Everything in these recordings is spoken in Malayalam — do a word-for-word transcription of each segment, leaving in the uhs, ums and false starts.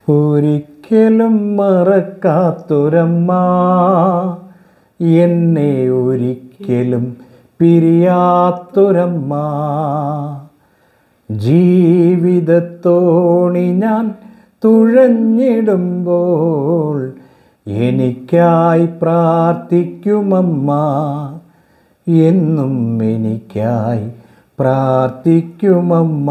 ഒരിക്കലും മറക്കാത്തൊരമ്മ, എന്നെ ഒരിക്കലും പിരിയാത്തൊരമ്മ. ജീവിതത്തോണി ഞാൻ തുഴഞ്ഞിടുമ്പോൾ എനിക്കായി പ്രാർത്ഥിക്കുമമ്മ, എന്നും എനിക്കായി പ്രാർത്ഥിക്കുമമ്മ.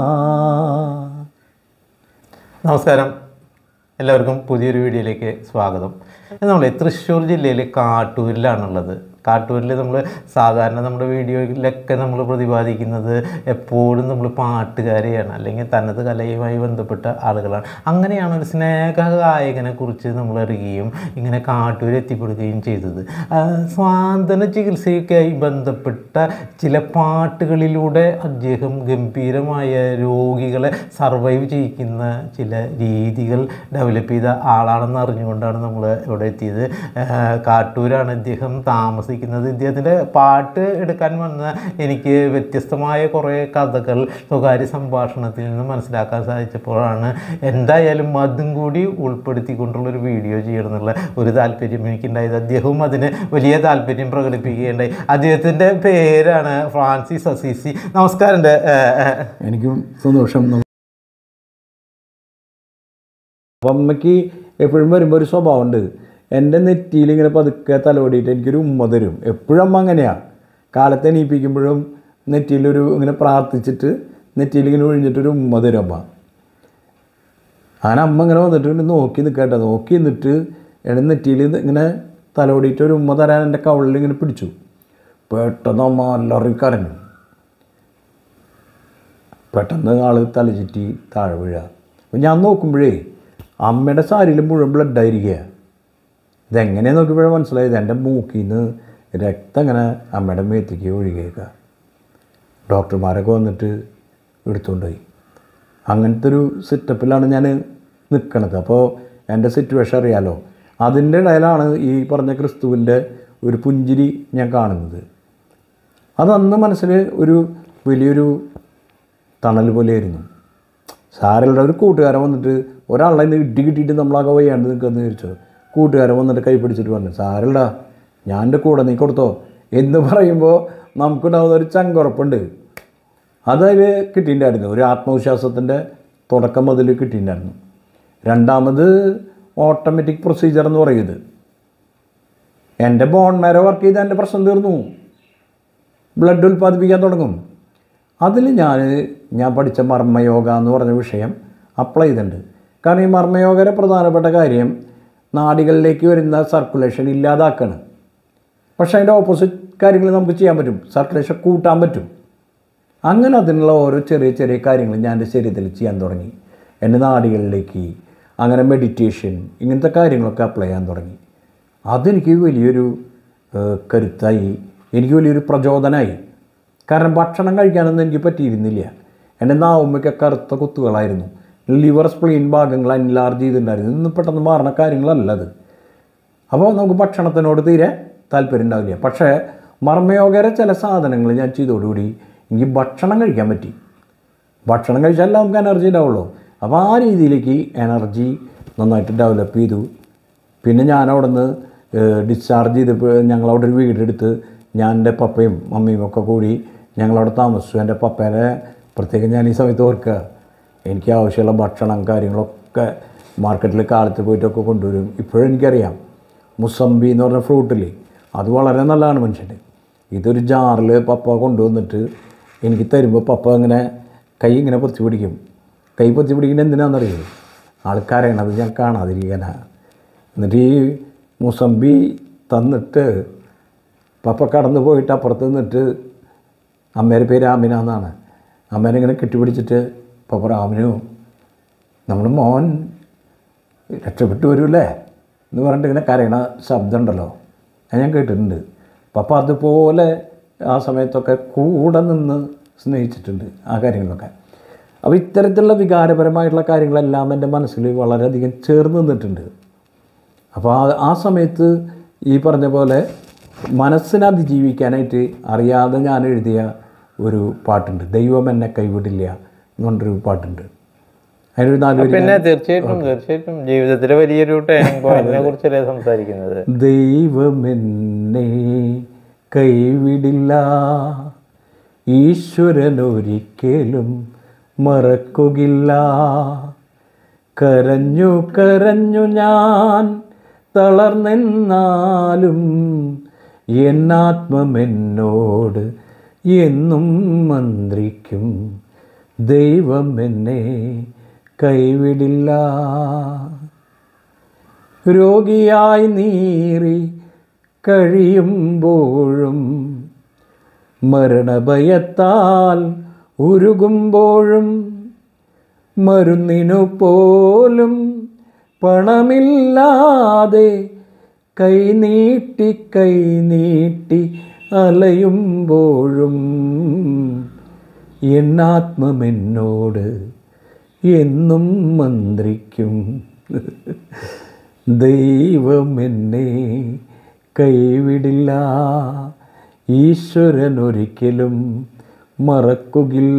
നമസ്കാരം, എല്ലാവർക്കും പുതിയൊരു വീഡിയോയിലേക്ക് സ്വാഗതം. നമ്മൾ തൃശ്ശൂർ ജില്ലയിലെ കാട്ടൂരിലാണുള്ളത്. കാട്ടൂരിൽ നമ്മൾ സാധാരണ നമ്മുടെ വീഡിയോയിലൊക്കെ നമ്മൾ പ്രതിപാദിക്കുന്നത് എപ്പോഴും നമ്മൾ പാട്ടുകാരെയാണ്, അല്ലെങ്കിൽ തനത് കലയുമായി ബന്ധപ്പെട്ട ആളുകളാണ്. അങ്ങനെയാണ് ഒരു സ്നേഹഗായകനെ കുറിച്ച് നമ്മൾ അറിയുകയും ഇങ്ങനെ കാട്ടൂർ എത്തിപ്പെടുകയും ചെയ്തത്. സ്വാന്തന ചികിത്സയൊക്കെയായി ബന്ധപ്പെട്ട ചില പാട്ടുകളിലൂടെ അദ്ദേഹം ഗംഭീരമായ രോഗികളെ സർവൈവ് ചെയ്യിക്കുന്ന ചില രീതികൾ ഡെവലപ്പ് ചെയ്ത ആളാണെന്ന് അറിഞ്ഞുകൊണ്ടാണ് നമ്മൾ ഇവിടെ എത്തിയത്. കാട്ടൂരാണ് അദ്ദേഹം താമസിക്കുന്നത്. ഇദ്ദേഹത്തിൻ്റെ പാട്ട് എടുക്കാൻ വന്ന എനിക്ക് വ്യത്യസ്തമായ കുറേ കഥകൾ സ്വകാര്യ സംഭാഷണത്തിൽ നിന്ന് മനസ്സിലാക്കാൻ സാധിച്ചപ്പോഴാണ് എന്തായാലും അതും കൂടി ഉൾപ്പെടുത്തിക്കൊണ്ടുള്ളൊരു വീഡിയോ ചെയ്യണം എന്നുള്ള ഒരു താല്പര്യം എനിക്കുണ്ടായത്. അദ്ദേഹവും അതിന് വലിയ താല്പര്യം പ്രകടിപ്പിക്കുകയുണ്ടായി. അദ്ദേഹത്തിൻ്റെ പേരാണ് ഫ്രാൻസിസ് അസീസി. നമസ്കാരം. എനിക്കും സന്തോഷം. അമ്മയ്ക്ക് എപ്പോഴും വരുമ്പോൾ ഒരു സ്വഭാവമുണ്ട്. എൻ്റെ നെറ്റിയിൽ ഇങ്ങനെ പതുക്കെ തലോടിയിട്ട് എനിക്കൊരു ഉമ്മ തരും. എപ്പോഴും അമ്മ അങ്ങനെയാണ്. കാലത്ത് എണീപ്പിക്കുമ്പോഴും നെറ്റിയിലൊരു ഇങ്ങനെ പ്രാർത്ഥിച്ചിട്ട് നെറ്റിയിൽ ഇങ്ങനെ ഒഴിഞ്ഞിട്ടൊരു ഉമ്മ തരും അമ്മ. അങ്ങനെ അമ്മ ഇങ്ങനെ വന്നിട്ട് നോക്കി നിൽക്കട്ടെ, നോക്കി നിന്നിട്ട് എൻ്റെ നെറ്റിയിൽ ഇങ്ങനെ തലോടിയിട്ട് ഒരു ഉമ്മ തരാൻ എൻ്റെ കവളിൽ ഇങ്ങനെ പിടിച്ചു. പെട്ടെന്ന് അമ്മ എല്ലാവരും കരഞ്ഞു. പെട്ടെന്ന് ആൾ തലചുറ്റി താഴെ വീഴുക. അപ്പം ഞാൻ നോക്കുമ്പോഴേ അമ്മയുടെ സാരിയിൽ മുഴുവൻ ബ്ലഡായിരിക്കുക. ഇതെങ്ങനെയാണ് നോക്കിയപ്പോഴേ മനസ്സിലായത് എൻ്റെ മൂക്കിൽ നിന്ന് രക്തം ഇങ്ങനെ അമ്മയുടെ മേത്തേക്ക് ഒഴുകിയേക്കുക. ഡോക്ടർമാരൊക്കെ വന്നിട്ട് എടുത്തുകൊണ്ടുപോയി. അങ്ങനത്തെ ഒരു സെറ്റപ്പിലാണ് ഞാൻ നിൽക്കണത്. അപ്പോൾ എൻ്റെ സിറ്റുവേഷൻ അറിയാലോ. അതിൻ്റെ ഇടയിലാണ് ഈ പറഞ്ഞ ക്രിസ്തുവിൻ്റെ ഒരു പുഞ്ചിരി ഞാൻ കാണുന്നത്. അതന്ന് മനസ്സിൽ ഒരു വലിയൊരു തണൽ പോലെയായിരുന്നു. സാരയുടെ ഒരു കൂട്ടുകാരൻ വന്നിട്ട് ഒരാളെ ഇടി കിട്ടിയിട്ട് നമ്മളാകെ വയ്യാണ്ട് നിൽക്കുമെന്ന് ചോദിച്ചു. കൂട്ടുകാരൻ വന്നിട്ട് കൈ പിടിച്ചിട്ട് പറഞ്ഞു, സാരല്ല ഞാൻ എൻ്റെ കൂടെ നീ കൊടുത്തോ എന്ന് പറയുമ്പോൾ നമുക്കുണ്ടാകുന്ന ഒരു ചങ്കുറപ്പുണ്ട്. അതതിൽ കിട്ടിയിട്ടുണ്ടായിരുന്നു. ഒരു ആത്മവിശ്വാസത്തിൻ്റെ തുടക്കം അതിൽ കിട്ടിയിട്ടുണ്ടായിരുന്നു. രണ്ടാമത് ഓട്ടോമാറ്റിക് പ്രൊസീജിയർ എന്ന് പറയുന്നത്. എൻ്റെ ബോൺ മാരോ വർക്ക് ചെയ്ത് എൻ്റെ പ്രശ്നം തീർന്നു. ബ്ലഡ് ഉൽപ്പാദിപ്പിക്കാൻ തുടങ്ങും. അതിൽ ഞാൻ ഞാൻ പഠിച്ച മർമ്മയോഗ എന്ന് പറഞ്ഞ വിഷയം അപ്ലൈ ചെയ്തിട്ടുണ്ട്. കാരണം ഈ മർമ്മയോഗയുടെ പ്രധാനപ്പെട്ട കാര്യം നാഡികളിലേക്ക് വരുന്ന സർക്കുലേഷൻ ഇല്ലാതാക്കണം. പക്ഷേ അതിൻ്റെ ഓപ്പോസിറ്റ് കാര്യങ്ങൾ നമുക്ക് ചെയ്യാൻ പറ്റും. സർക്കുലേഷൻ കൂട്ടാൻ പറ്റും. അങ്ങനെ അതിനുള്ള ഓരോ ചെറിയ ചെറിയ കാര്യങ്ങൾ ഞാൻ എൻ്റെ ശരീരത്തിൽ ചെയ്യാൻ തുടങ്ങി. എൻ്റെ നാഡികളിലേക്ക് അങ്ങനെ മെഡിറ്റേഷൻ ഇങ്ങനത്തെ കാര്യങ്ങളൊക്കെ അപ്ലൈ ചെയ്യാൻ തുടങ്ങി. അതെനിക്ക് വലിയൊരു കരുത്തായി, എനിക്ക് വലിയൊരു പ്രചോദനമായി. കാരണം ഭക്ഷണം കഴിക്കാനൊന്നും എനിക്ക് പറ്റിയിരുന്നില്ല. എൻ്റെ നാവുമ്മയ്ക്ക് കറുത്ത കുത്തുകളായിരുന്നു. ലിവർ സ്പ്ലീൻ ഭാഗങ്ങൾ എൻലാർജ് ചെയ്തിട്ടുണ്ടായിരുന്നു. ഇന്ന് പെട്ടെന്ന് മാറുന്ന കാര്യങ്ങളല്ല അത്. അപ്പോൾ നമുക്ക് ഭക്ഷണത്തിനോട് തീരെ താല്പര്യം ഉണ്ടാവില്ല. പക്ഷേ മർമ്മയോഗയുടെ ചില സാധനങ്ങൾ ഞാൻ ചെയ്തോടുകൂടി എനിക്ക് ഭക്ഷണം കഴിക്കാൻ പറ്റി. ഭക്ഷണം കഴിച്ചാലേ നമുക്ക് എനർജി ഉണ്ടാവുള്ളൂ. അപ്പോൾ ആ രീതിയിലേക്ക് എനർജി നന്നായിട്ട് ഡെവലപ്പ് ചെയ്തു. പിന്നെ ഞാനവിടെ നിന്ന് ഡിസ്ചാർജ് ചെയ്തപ്പോൾ ഞങ്ങളവിടെ ഒരു വീടെടുത്ത് ഞാൻ എൻ്റെ പപ്പയും മമ്മിയും ഒക്കെ കൂടി ഞങ്ങളവിടെ താമസിച്ചു. എൻ്റെ പപ്പേനെ പ്രത്യേകം ഞാൻ ഈ സമയത്ത് ഓർക്കുക. എനിക്ക് ആവശ്യമുള്ള ഭക്ഷണം കാര്യങ്ങളൊക്കെ മാർക്കറ്റിൽ കാലത്ത് പോയിട്ടൊക്കെ കൊണ്ടുവരും. ഇപ്പോഴും എനിക്കറിയാം മുസംബി എന്ന് പറഞ്ഞ ഫ്രൂട്ടില്ലേ, അത് വളരെ നല്ലതാണ് മനുഷ്യന്. ഇതൊരു ജാറിൽ പപ്പ കൊണ്ടുവന്നിട്ട് എനിക്ക് തരുമ്പോൾ പപ്പ ഇങ്ങനെ കൈ ഇങ്ങനെ പൊത്തി പിടിക്കും. കൈ പൊത്തി പിടിക്കുന്നത് എന്തിനാണെന്നറിയുമോ? ആൾക്കാരാണത് ഞാൻ കാണാതിരിക്കാനാണ്. എന്നിട്ട് ഈ മുസംബി തന്നിട്ട് പപ്പ കടന്നു പോയിട്ട് അപ്പുറത്ത് നിന്നിട്ട്, അമ്മേരെ പേര് ആമിന എന്നാണ്, അമ്മേനെ ഇങ്ങനെ കെട്ടിപ്പിടിച്ചിട്ട് പപ്പ ആമിനു നമ്മുടെ മോൻ രക്ഷപ്പെട്ടു വരുമല്ലേ എന്ന് പറഞ്ഞിട്ട് ഇങ്ങനെ കരയണ ശബ്ദം ഉണ്ടല്ലോ, അത് ഞാൻ കേട്ടിട്ടുണ്ട്. പപ്പ അതുപോലെ ആ സമയത്തൊക്കെ കൂടെ നിന്ന് സ്നേഹിച്ചിട്ടുണ്ട് ആ കാര്യങ്ങളൊക്കെ. അപ്പോൾ ഇത്തരത്തിലുള്ള വികാരപരമായിട്ടുള്ള കാര്യങ്ങളെല്ലാം എൻ്റെ മനസ്സിൽ വളരെയധികം ചേർന്ന് നിന്നിട്ടുണ്ട്. അപ്പോൾ ആ ആ സമയത്ത് ഈ പറഞ്ഞ പോലെ മനസ്സിനെ അതിജീവിക്കാനായിട്ട് അറിയാതെ ഞാൻ എഴുതിയ ഒരു പാട്ടുണ്ട്, ദൈവം എന്നെ കൈവിടില്ല എന്ന് പറഞ്ഞൊരു പാട്ടുണ്ട്. അതിനൊരു നാല് വരി പിന്നെ തീർച്ചയായിട്ടും തീർച്ചയായിട്ടും ജീവിതത്തിലെ വലിയൊരു ടേണിംഗ് പോയിന്റിനെ കുറിച്ചല്ലേ സംസാരിക്കുന്നത്. ദൈവമെന്നെ കൈവിടില്ല, ഈശ്വരനൊരിക്കലും മറക്കുകില്ല. കരഞ്ഞു കരഞ്ഞു ഞാൻ തളർന്നെന്നാലും എന്നാത്മമെന്നോട് എന്നും മന്ത്രിക്കും. ദൈവം എന്നെ കൈവിടില്ല. രോഗിയായി നീറി കഴിയുമ്പോഴും മരണഭയത്താൽ ഉരുകുമ്പോഴും മരുന്നിനു പോലും പണമില്ലാതെ കൈനീട്ടി കൈനീട്ടി അലയുമ്പോഴും എന്നാത്മമെന്നോട് എന്നും മന്ത്രിക്കും. ദൈവം എന്നെ കൈവിടില്ല, ഈശ്വരനൊരിക്കലും മറക്കുകില്ല.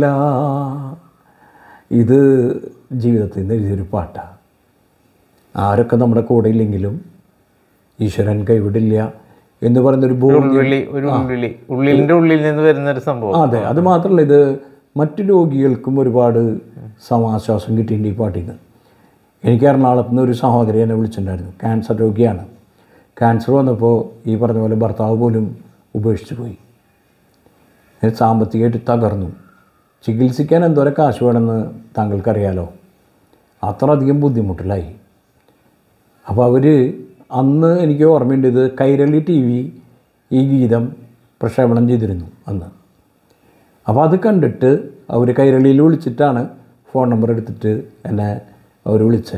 ഇത് ജീവിതത്തിൽ നിന്ന് എഴുതിയൊരു പാട്ടാണ്. ആരൊക്കെ നമ്മുടെ കൂടെ ഇല്ലെങ്കിലും ഈശ്വരൻ കൈവിടില്ല എന്ന് പറയുന്നൊരു ഉള്ളിൽ ഒരു ഉള്ളിൽ ഉള്ളിൻ്റെ ഉള്ളിൽ നിന്ന് വരുന്നൊരു സംഭവം. അതെ, അത് മാത്രമല്ല ഇത് മറ്റു രോഗികൾക്കും ഒരുപാട് സമാശ്വാസം കിട്ടിയിട്ടുണ്ട് ഈ പാട്ടിൽ നിന്ന്. എനിക്ക് എറണാകുളത്ത് നിന്ന് ഒരു സഹോദരി എന്നെ വിളിച്ചിട്ടുണ്ടായിരുന്നു. ക്യാൻസർ രോഗിയാണ്. ക്യാൻസർ വന്നപ്പോൾ ഈ പറഞ്ഞ പോലെ ഭർത്താവ് പോലും ഉപേക്ഷിച്ച് പോയി. സാമ്പത്തികമായിട്ട് തകർന്നു. ചികിത്സിക്കാൻ എന്തോരം കാശ് വേണമെന്ന് താങ്കൾക്കറിയാലോ. അത്രയധികം ബുദ്ധിമുട്ടിലായി. അപ്പോൾ അവർ അന്ന് എനിക്ക് ഓർമ്മയുണ്ട്, ഇത് കൈരളി ടി വി ഈ ഗീതം പ്രക്ഷേപണം ചെയ്തിരുന്നു അന്ന്. അപ്പോൾ അത് കണ്ടിട്ട് അവർ കൈരളിയിൽ വിളിച്ചിട്ടാണ് ഫോൺ നമ്പർ എടുത്തിട്ട് എന്നെ അവർ വിളിച്ചത്.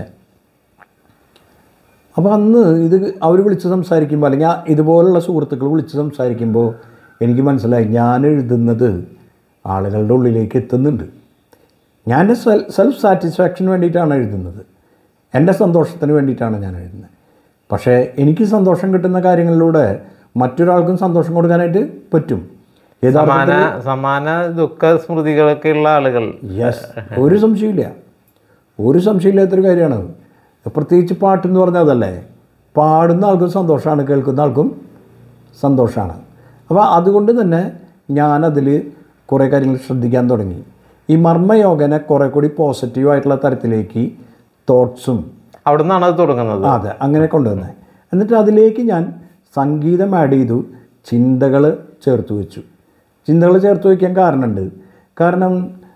അപ്പോൾ അന്ന് ഇത് അവർ വിളിച്ച് സംസാരിക്കുമ്പോൾ, അല്ലെങ്കിൽ ഇതുപോലുള്ള സുഹൃത്തുക്കൾ വിളിച്ച് സംസാരിക്കുമ്പോൾ എനിക്ക് മനസ്സിലായി ഞാൻ എഴുതുന്നത് ആളുകളുടെ ഉള്ളിലേക്ക് എത്തുന്നുണ്ട്. ഞാൻ എൻ്റെ സെൽ സെൽഫ് സാറ്റിസ്ഫാക്ഷന് വേണ്ടിയിട്ടാണ് എഴുതുന്നത്, എൻ്റെ സന്തോഷത്തിന് വേണ്ടിയിട്ടാണ് ഞാൻ എഴുതുന്നത്. പക്ഷേ എനിക്ക് സന്തോഷം കിട്ടുന്ന കാര്യങ്ങളിലൂടെ മറ്റൊരാൾക്കും സന്തോഷം കൊടുക്കാനായിട്ട് പറ്റും. സമാന സമാന ദുഃഖ സ്മൃതികളൊക്കെ ഉള്ള ആളുകൾ. യെസ്, ഒരു സംശയമില്ല, ഒരു സംശയമില്ലാത്തൊരു കാര്യമാണത്. പ്രത്യേകിച്ച് പാട്ടെന്ന് പറഞ്ഞാൽ അതല്ലേ, പാടുന്ന ആൾക്കും സന്തോഷമാണ്, കേൾക്കുന്ന ആൾക്കും സന്തോഷമാണ്. അപ്പോൾ അതുകൊണ്ട് തന്നെ ഞാനതിൽ കുറേ കാര്യങ്ങൾ ശ്രദ്ധിക്കാൻ തുടങ്ങി. ഈ മർമ്മയോഗനെ കുറേ കൂടി പോസിറ്റീവായിട്ടുള്ള തരത്തിലേക്ക് തോട്ട്സും അവിടെ നിന്നാണ് അത് തുടങ്ങുന്നത്. അതെ, അങ്ങനെ കൊണ്ടുവന്നത്. എന്നിട്ട് അതിലേക്ക് ഞാൻ സംഗീതം ആഡ് ചെയ്തു, ചിന്തകൾ ചേർത്ത് വെച്ചു. ചിന്തകൾ ചേർത്ത് വയ്ക്കാൻ കാരണമുണ്ട്. കാരണം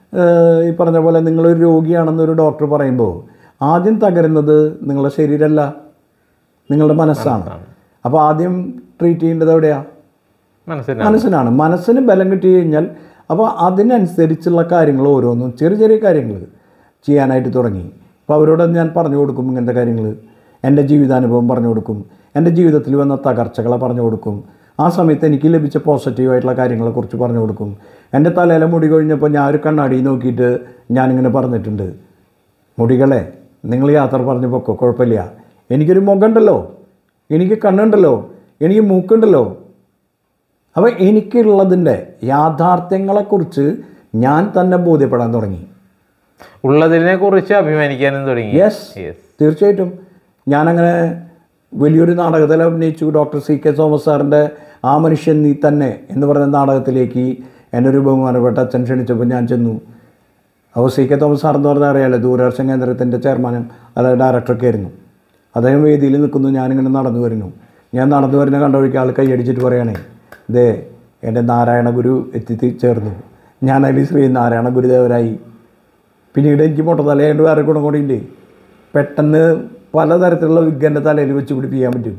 ഈ പറഞ്ഞ പോലെ നിങ്ങളൊരു രോഗിയാണെന്നൊരു ഡോക്ടർ പറയുമ്പോൾ ആദ്യം തകരുന്നത് നിങ്ങളുടെ ശരീരമല്ല, നിങ്ങളുടെ മനസ്സാണ്. അപ്പോൾ ആദ്യം ട്രീറ്റ് ചെയ്യേണ്ടത് എവിടെയാണ്? മനസ്സിനാണ്. മനസ്സിന് ബലം കിട്ടി കഴിഞ്ഞാൽ അപ്പോൾ അതിനനുസരിച്ചുള്ള കാര്യങ്ങൾ ഓരോന്നും ചെറിയ ചെറിയ കാര്യങ്ങൾ ചെയ്യാനായിട്ട് തുടങ്ങി. അപ്പോൾ അവരോട് ഞാൻ പറഞ്ഞു കൊടുക്കും ഇങ്ങനത്തെ കാര്യങ്ങൾ, എൻ്റെ ജീവിതാനുഭവം പറഞ്ഞു കൊടുക്കും, എൻ്റെ ജീവിതത്തിൽ വന്ന തകർച്ചകളെ പറഞ്ഞു കൊടുക്കും, ആ സമയത്ത് എനിക്ക് ലഭിച്ച പോസിറ്റീവായിട്ടുള്ള കാര്യങ്ങളെക്കുറിച്ച് പറഞ്ഞു കൊടുക്കും. എൻ്റെ തലയിലെ മുടി കഴിഞ്ഞപ്പോൾ ഞാൻ ഒരു കണ്ണാടി നോക്കിയിട്ട് ഞാനിങ്ങനെ പറഞ്ഞിട്ടുണ്ട്, മുടികളെ നിങ്ങൾ യാത്ര പറഞ്ഞു പൊക്കോ, കുഴപ്പമില്ല, എനിക്കൊരു മുഖമുണ്ടല്ലോ, എനിക്ക് കണ്ണുണ്ടല്ലോ, എനിക്ക് മൂക്കുണ്ടല്ലോ. അപ്പോൾ എനിക്കുള്ളതിൻ്റെ യാഥാർത്ഥ്യങ്ങളെക്കുറിച്ച് ഞാൻ തന്നെ ബോധ്യപ്പെടാൻ തുടങ്ങി, ഉള്ളതിനെ കുറിച്ച് അഭിമാനിക്കാനും തുടങ്ങി. യെസ്, തീർച്ചയായിട്ടും. ഞാനങ്ങനെ വലിയൊരു നാടകത്തിൽ അഭിനയിച്ചു. ഡോക്ടർ സി കെ തോമസ് സാറിൻ്റെ ആ മനുഷ്യൻ നീ തന്നെ എന്ന് പറയുന്ന നാടകത്തിലേക്ക് എൻ്റെ ഒരു ബഹുമാനപ്പെട്ട അച്ഛൻ ക്ഷണിച്ചപ്പോൾ ഞാൻ ചെന്നു. അപ്പോൾ സി കെ തോമസ് സാർ എന്ന് പറഞ്ഞാൽ അറിയാമല്ലോ, ദൂരദർശൻ കേന്ദ്രത്തിൻ്റെ ചെയർമാനും അതായത് ഡയറക്ടറൊക്കെ ആയിരുന്നു. അദ്ദേഹം വേദിയിൽ നിൽക്കുന്നു, ഞാനിങ്ങനെ നടന്നു വരുന്നു. ഞാൻ നടന്നു വരുന്ന കണ്ട വഴിക്ക് ആൾ കൈയടിച്ചിട്ട് പറയുകയാണേ, ദേ എൻ്റെ നാരായണ ഗുരു എത്തി ചേർന്നു, ഞാൻ അതിൽ ശ്രീ നാരായണ ഗുരുദേവരായി. പിന്നീട് എനിക്ക് മുട്ടത്തലയായിട്ട് വേറെ ഗുണം കൂടിയുണ്ട്, പെട്ടെന്ന് പലതരത്തിലുള്ള വിഗ് എൻ്റെ തലയിൽ വെച്ച് പിടിപ്പിക്കാൻ പറ്റും.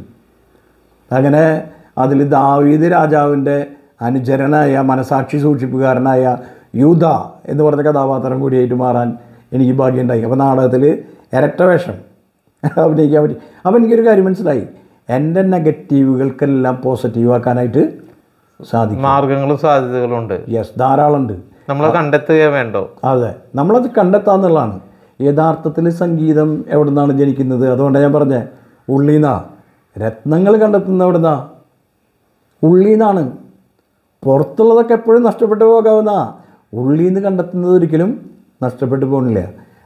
അങ്ങനെ അതിൽ ദാവീദ് രാജാവിൻ്റെ അനുചരനായ മനസാക്ഷി സൂക്ഷിപ്പുകാരനായ യൂദ എന്ന് പറഞ്ഞ കഥാപാത്രം കൂടിയായിട്ട് മാറാൻ എനിക്ക് ഭാഗ്യമുണ്ടായി. അപ്പോൾ നാടകത്തിൽ ഇരട്ട വേഷം അഭിനയിക്കാൻ പറ്റി. അപ്പോൾ എനിക്കൊരു കാര്യം മനസ്സിലായി, എൻ്റെ നെഗറ്റീവുകൾക്കെല്ലാം പോസിറ്റീവാക്കാനായിട്ട് സാധിക്കും. മാർഗങ്ങളും സാധ്യതകളും ഉണ്ട്. യെസ്, ധാരാളമുണ്ട്. നമ്മൾ കണ്ടെത്തുക വേണ്ടോ? അതെ, നമ്മളത് കണ്ടെത്താന്നുള്ളതാണ്. യഥാർത്ഥത്തിൽ സംഗീതം എവിടെ നിന്നാണ് ജനിക്കുന്നത്? അതുകൊണ്ടാണ് ഞാൻ പറഞ്ഞത്, ഉള്ളിൽ നിന്നാണ്. രത്നങ്ങൾ കണ്ടെത്തുന്നത് എവിടെ നിന്നാണ്? ഉള്ളിൽ നിന്നാണ്. പുറത്തുള്ളതൊക്കെ എപ്പോഴും നഷ്ടപ്പെട്ടു പോകാവുന്ന, ഉള്ളിൽ നിന്ന് കണ്ടെത്തുന്നത് ഒരിക്കലും നഷ്ടപ്പെട്ടു പോകുന്നില്ല.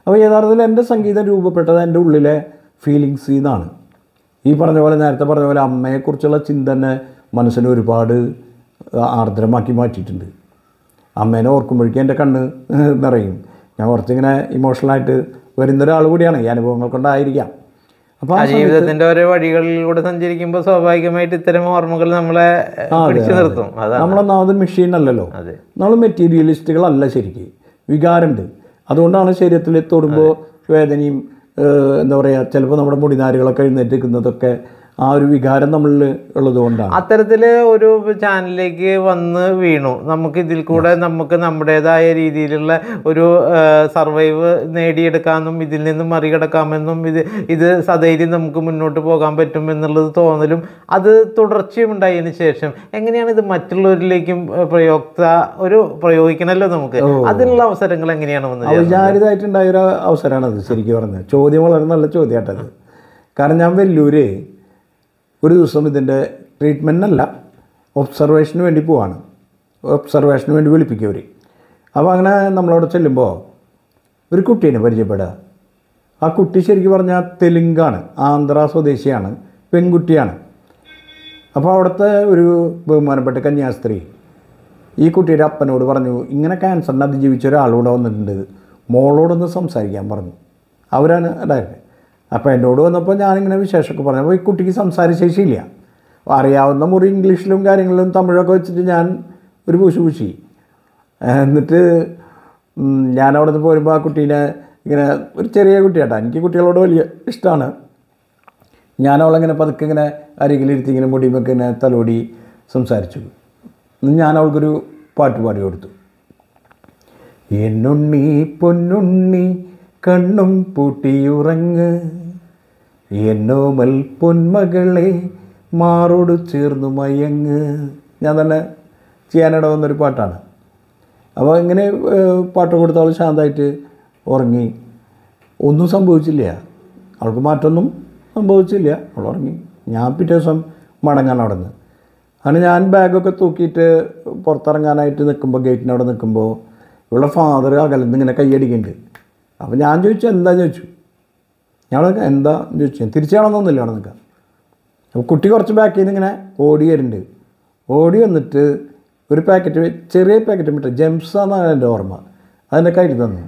അപ്പോൾ യഥാർത്ഥത്തിൽ എൻ്റെ സംഗീതം രൂപപ്പെട്ടത് എൻ്റെ ഉള്ളിലെ ഫീലിങ്സിൽ നിന്നാണ്. ഈ പറഞ്ഞ പോലെ നേരത്തെ പറഞ്ഞ പോലെ അമ്മയെക്കുറിച്ചുള്ള ചിന്ത തന്നെ മനസ്സിനെ ഒരുപാട് ആർദ്രമാക്കി മാറ്റിയിട്ടുണ്ട്. അമ്മേനെ ഓർക്കുമ്പോഴേക്കും എൻ്റെ കണ്ണ് നിറയും. ഞാൻ കുറച്ചിങ്ങനെ ഇമോഷണലായിട്ട് വരുന്ന ഒരാൾ കൂടിയാണ്, ഈ അനുഭവങ്ങൾ കൊണ്ടായിരിക്കാം. അപ്പോൾ ആ ജീവിതത്തിൻ്റെ ഓരോ വഴികളിലൂടെ സഞ്ചരിക്കുമ്പോൾ സ്വാഭാവികമായിട്ട് ഇത്തരം ഓർമ്മകൾ നമ്മളെ പിടിച്ചു നിർത്തും. നമ്മളൊന്നാമത് മെഷീൻ അല്ലല്ലോ, നമ്മൾ മെറ്റീരിയലിസ്റ്റുകളല്ല, ശരിക്കും വികാരമുണ്ട്. അതുകൊണ്ടാണ് ശരീരത്തിൽ തൊടുമ്പോൾ വേദനയും എന്താ പറയുക, ചിലപ്പോൾ നമ്മുടെ മുടിനാരുകളൊക്കെ എഴുന്നേറ്റിരിക്കുന്നതൊക്കെ ആ ഒരു വികാരം നമ്മളിൽ ഉള്ളതുകൊണ്ടാണ്. അത്തരത്തിൽ ഒരു ചാനലിലേക്ക് വന്ന് വീണു, നമുക്ക് ഇതിൽ കൂടെ നമുക്ക് നമ്മുടേതായ രീതിയിലുള്ള ഒരു സർവൈവ് നേടിയെടുക്കാമെന്നും ഇതിൽ നിന്നും മറികടക്കാമെന്നും ഇത് ഇത് സധൈര്യം നമുക്ക് മുന്നോട്ട് പോകാൻ പറ്റും എന്നുള്ളത് തോന്നലും അത് തുടർച്ചയും ഉണ്ടായതിനു ശേഷം എങ്ങനെയാണ് ഇത് മറ്റുള്ളവരിലേക്കും പ്രയോക്ത ഒരു പ്രയോഗിക്കണമല്ലോ നമുക്ക്, അതിനുള്ള അവസരങ്ങൾ എങ്ങനെയാണ് വന്നത്? അവിചാരിതമായിട്ടുണ്ടായൊരു അവസരമാണത് ശരിക്കും പറഞ്ഞത്. ചോദ്യം വളരെ നല്ല ചോദ്യമായിട്ടത്. കാരണം ഞാൻ വെല്ലൂര് ഒരു ദിവസം ഇതിൻ്റെ ട്രീറ്റ്മെൻറ്റിനല്ല, ഒബ്സർവേഷന് വേണ്ടി പോവാണ്. ഒബ്സർവേഷന് വേണ്ടി വിളിപ്പിക്കും അവർ. അപ്പോൾ അങ്ങനെ നമ്മളവിടെ ചെല്ലുമ്പോൾ ഒരു കുട്ടീനെ പരിചയപ്പെടുക. ആ കുട്ടി ശരിക്കും പറഞ്ഞാൽ തെലുങ്കാണ്, ആന്ധ്ര സ്വദേശിയാണ്, പെൺകുട്ടിയാണ്. അപ്പോൾ അവിടുത്തെ ഒരു ബഹുമാനപ്പെട്ട കന്യാസ്ത്രീ ഈ കുട്ടിയുടെ അപ്പനോട് പറഞ്ഞു, ഇങ്ങനെ ക്യാൻസറിനെ അതിജീവിച്ച ഒരാളൂടെ വന്നിട്ടുണ്ട്, മോളോടൊന്ന് സംസാരിക്കാൻ പറഞ്ഞു. അവരാണ് ഡയറക്റ്റ്. അപ്പോൾ എന്നോട് വന്നപ്പോൾ ഞാനിങ്ങനെ വിശേഷമൊക്കെ പറഞ്ഞു. അപ്പോൾ ഈ കുട്ടിക്ക് സംസാരശേഷിയില്ല. അറിയാവുന്ന മുറി ഇംഗ്ലീഷിലും കാര്യങ്ങളിലും തമിഴൊക്കെ വെച്ചിട്ട് ഞാൻ ഒരു പൂശി പൂശി. എന്നിട്ട് ഞാൻ അവിടെ നിന്ന് പോരുമ്പോൾ ആ കുട്ടീനെ ഇങ്ങനെ, ഒരു ചെറിയ കുട്ടിയാട്ടോ, എനിക്ക് കുട്ടികളോട് വലിയ ഇഷ്ടമാണ്. ഞാൻ അവളിങ്ങനെ പതുക്കെ ഇങ്ങനെ അരികിലിരുത്തി ഇങ്ങനെ മുടിയുമൊക്കെ ഇങ്ങനെ തലോടി സംസാരിച്ചു. ഞാൻ അവൾക്കൊരു പാട്ട് പാടി കൊടുത്തു. എന്നുണ്ണി പൊന്നുണ്ണി കണ്ണും പൂട്ടിയുറങ്ങ്, എന്നോമൽ പൊന്മകളെ മാറോട് ചേർന്നു മയങ്ങ്. ഞാൻ തന്നെ ചെയ്യാനിട വന്നൊരു പാട്ടാണ്. അപ്പോൾ ഇങ്ങനെ പാട്ട് കൊടുത്ത അവൾ ശാന്തമായിട്ട് ഉറങ്ങി. ഒന്നും സംഭവിച്ചില്ല, അവൾക്ക് മാറ്റമൊന്നും സംഭവിച്ചില്ല, അവൾ ഉറങ്ങി. ഞാൻ പിറ്റേ ദിവസം മടങ്ങാൻ അവിടെ നിന്ന്. അങ്ങനെ ഞാൻ ബാഗൊക്കെ തൂക്കിയിട്ട് പുറത്തിറങ്ങാനായിട്ട് നിൽക്കുമ്പോൾ, ഗേറ്റിനവിടെ നിൽക്കുമ്പോൾ ഇവളുടെ ഫാദർ അകലെന്ന് ഇങ്ങനെ കൈയടിക്കുന്നുണ്ട്. അപ്പോൾ ഞാൻ ചോദിച്ചു, എന്താ ചോദിച്ചു. ഞങ്ങൾ എന്താ ചോദിച്ചു, തിരിച്ചാണെന്നൊന്നുമില്ല അവിടെ നിൽക്കാം. അപ്പോൾ കുട്ടി കുറച്ച് ബാക്കിൽ നിന്ന് ഇങ്ങനെ ഓടി വരുന്നുണ്ട്. ഓടി വന്നിട്ട് ഒരു പാക്കറ്റ്, ചെറിയ പാക്കറ്റ് വിട്ട് ജെംസാന്നാണ് എൻ്റെ ഓർമ്മ, അതിൻ്റെ കയ്യിൽ തന്നു.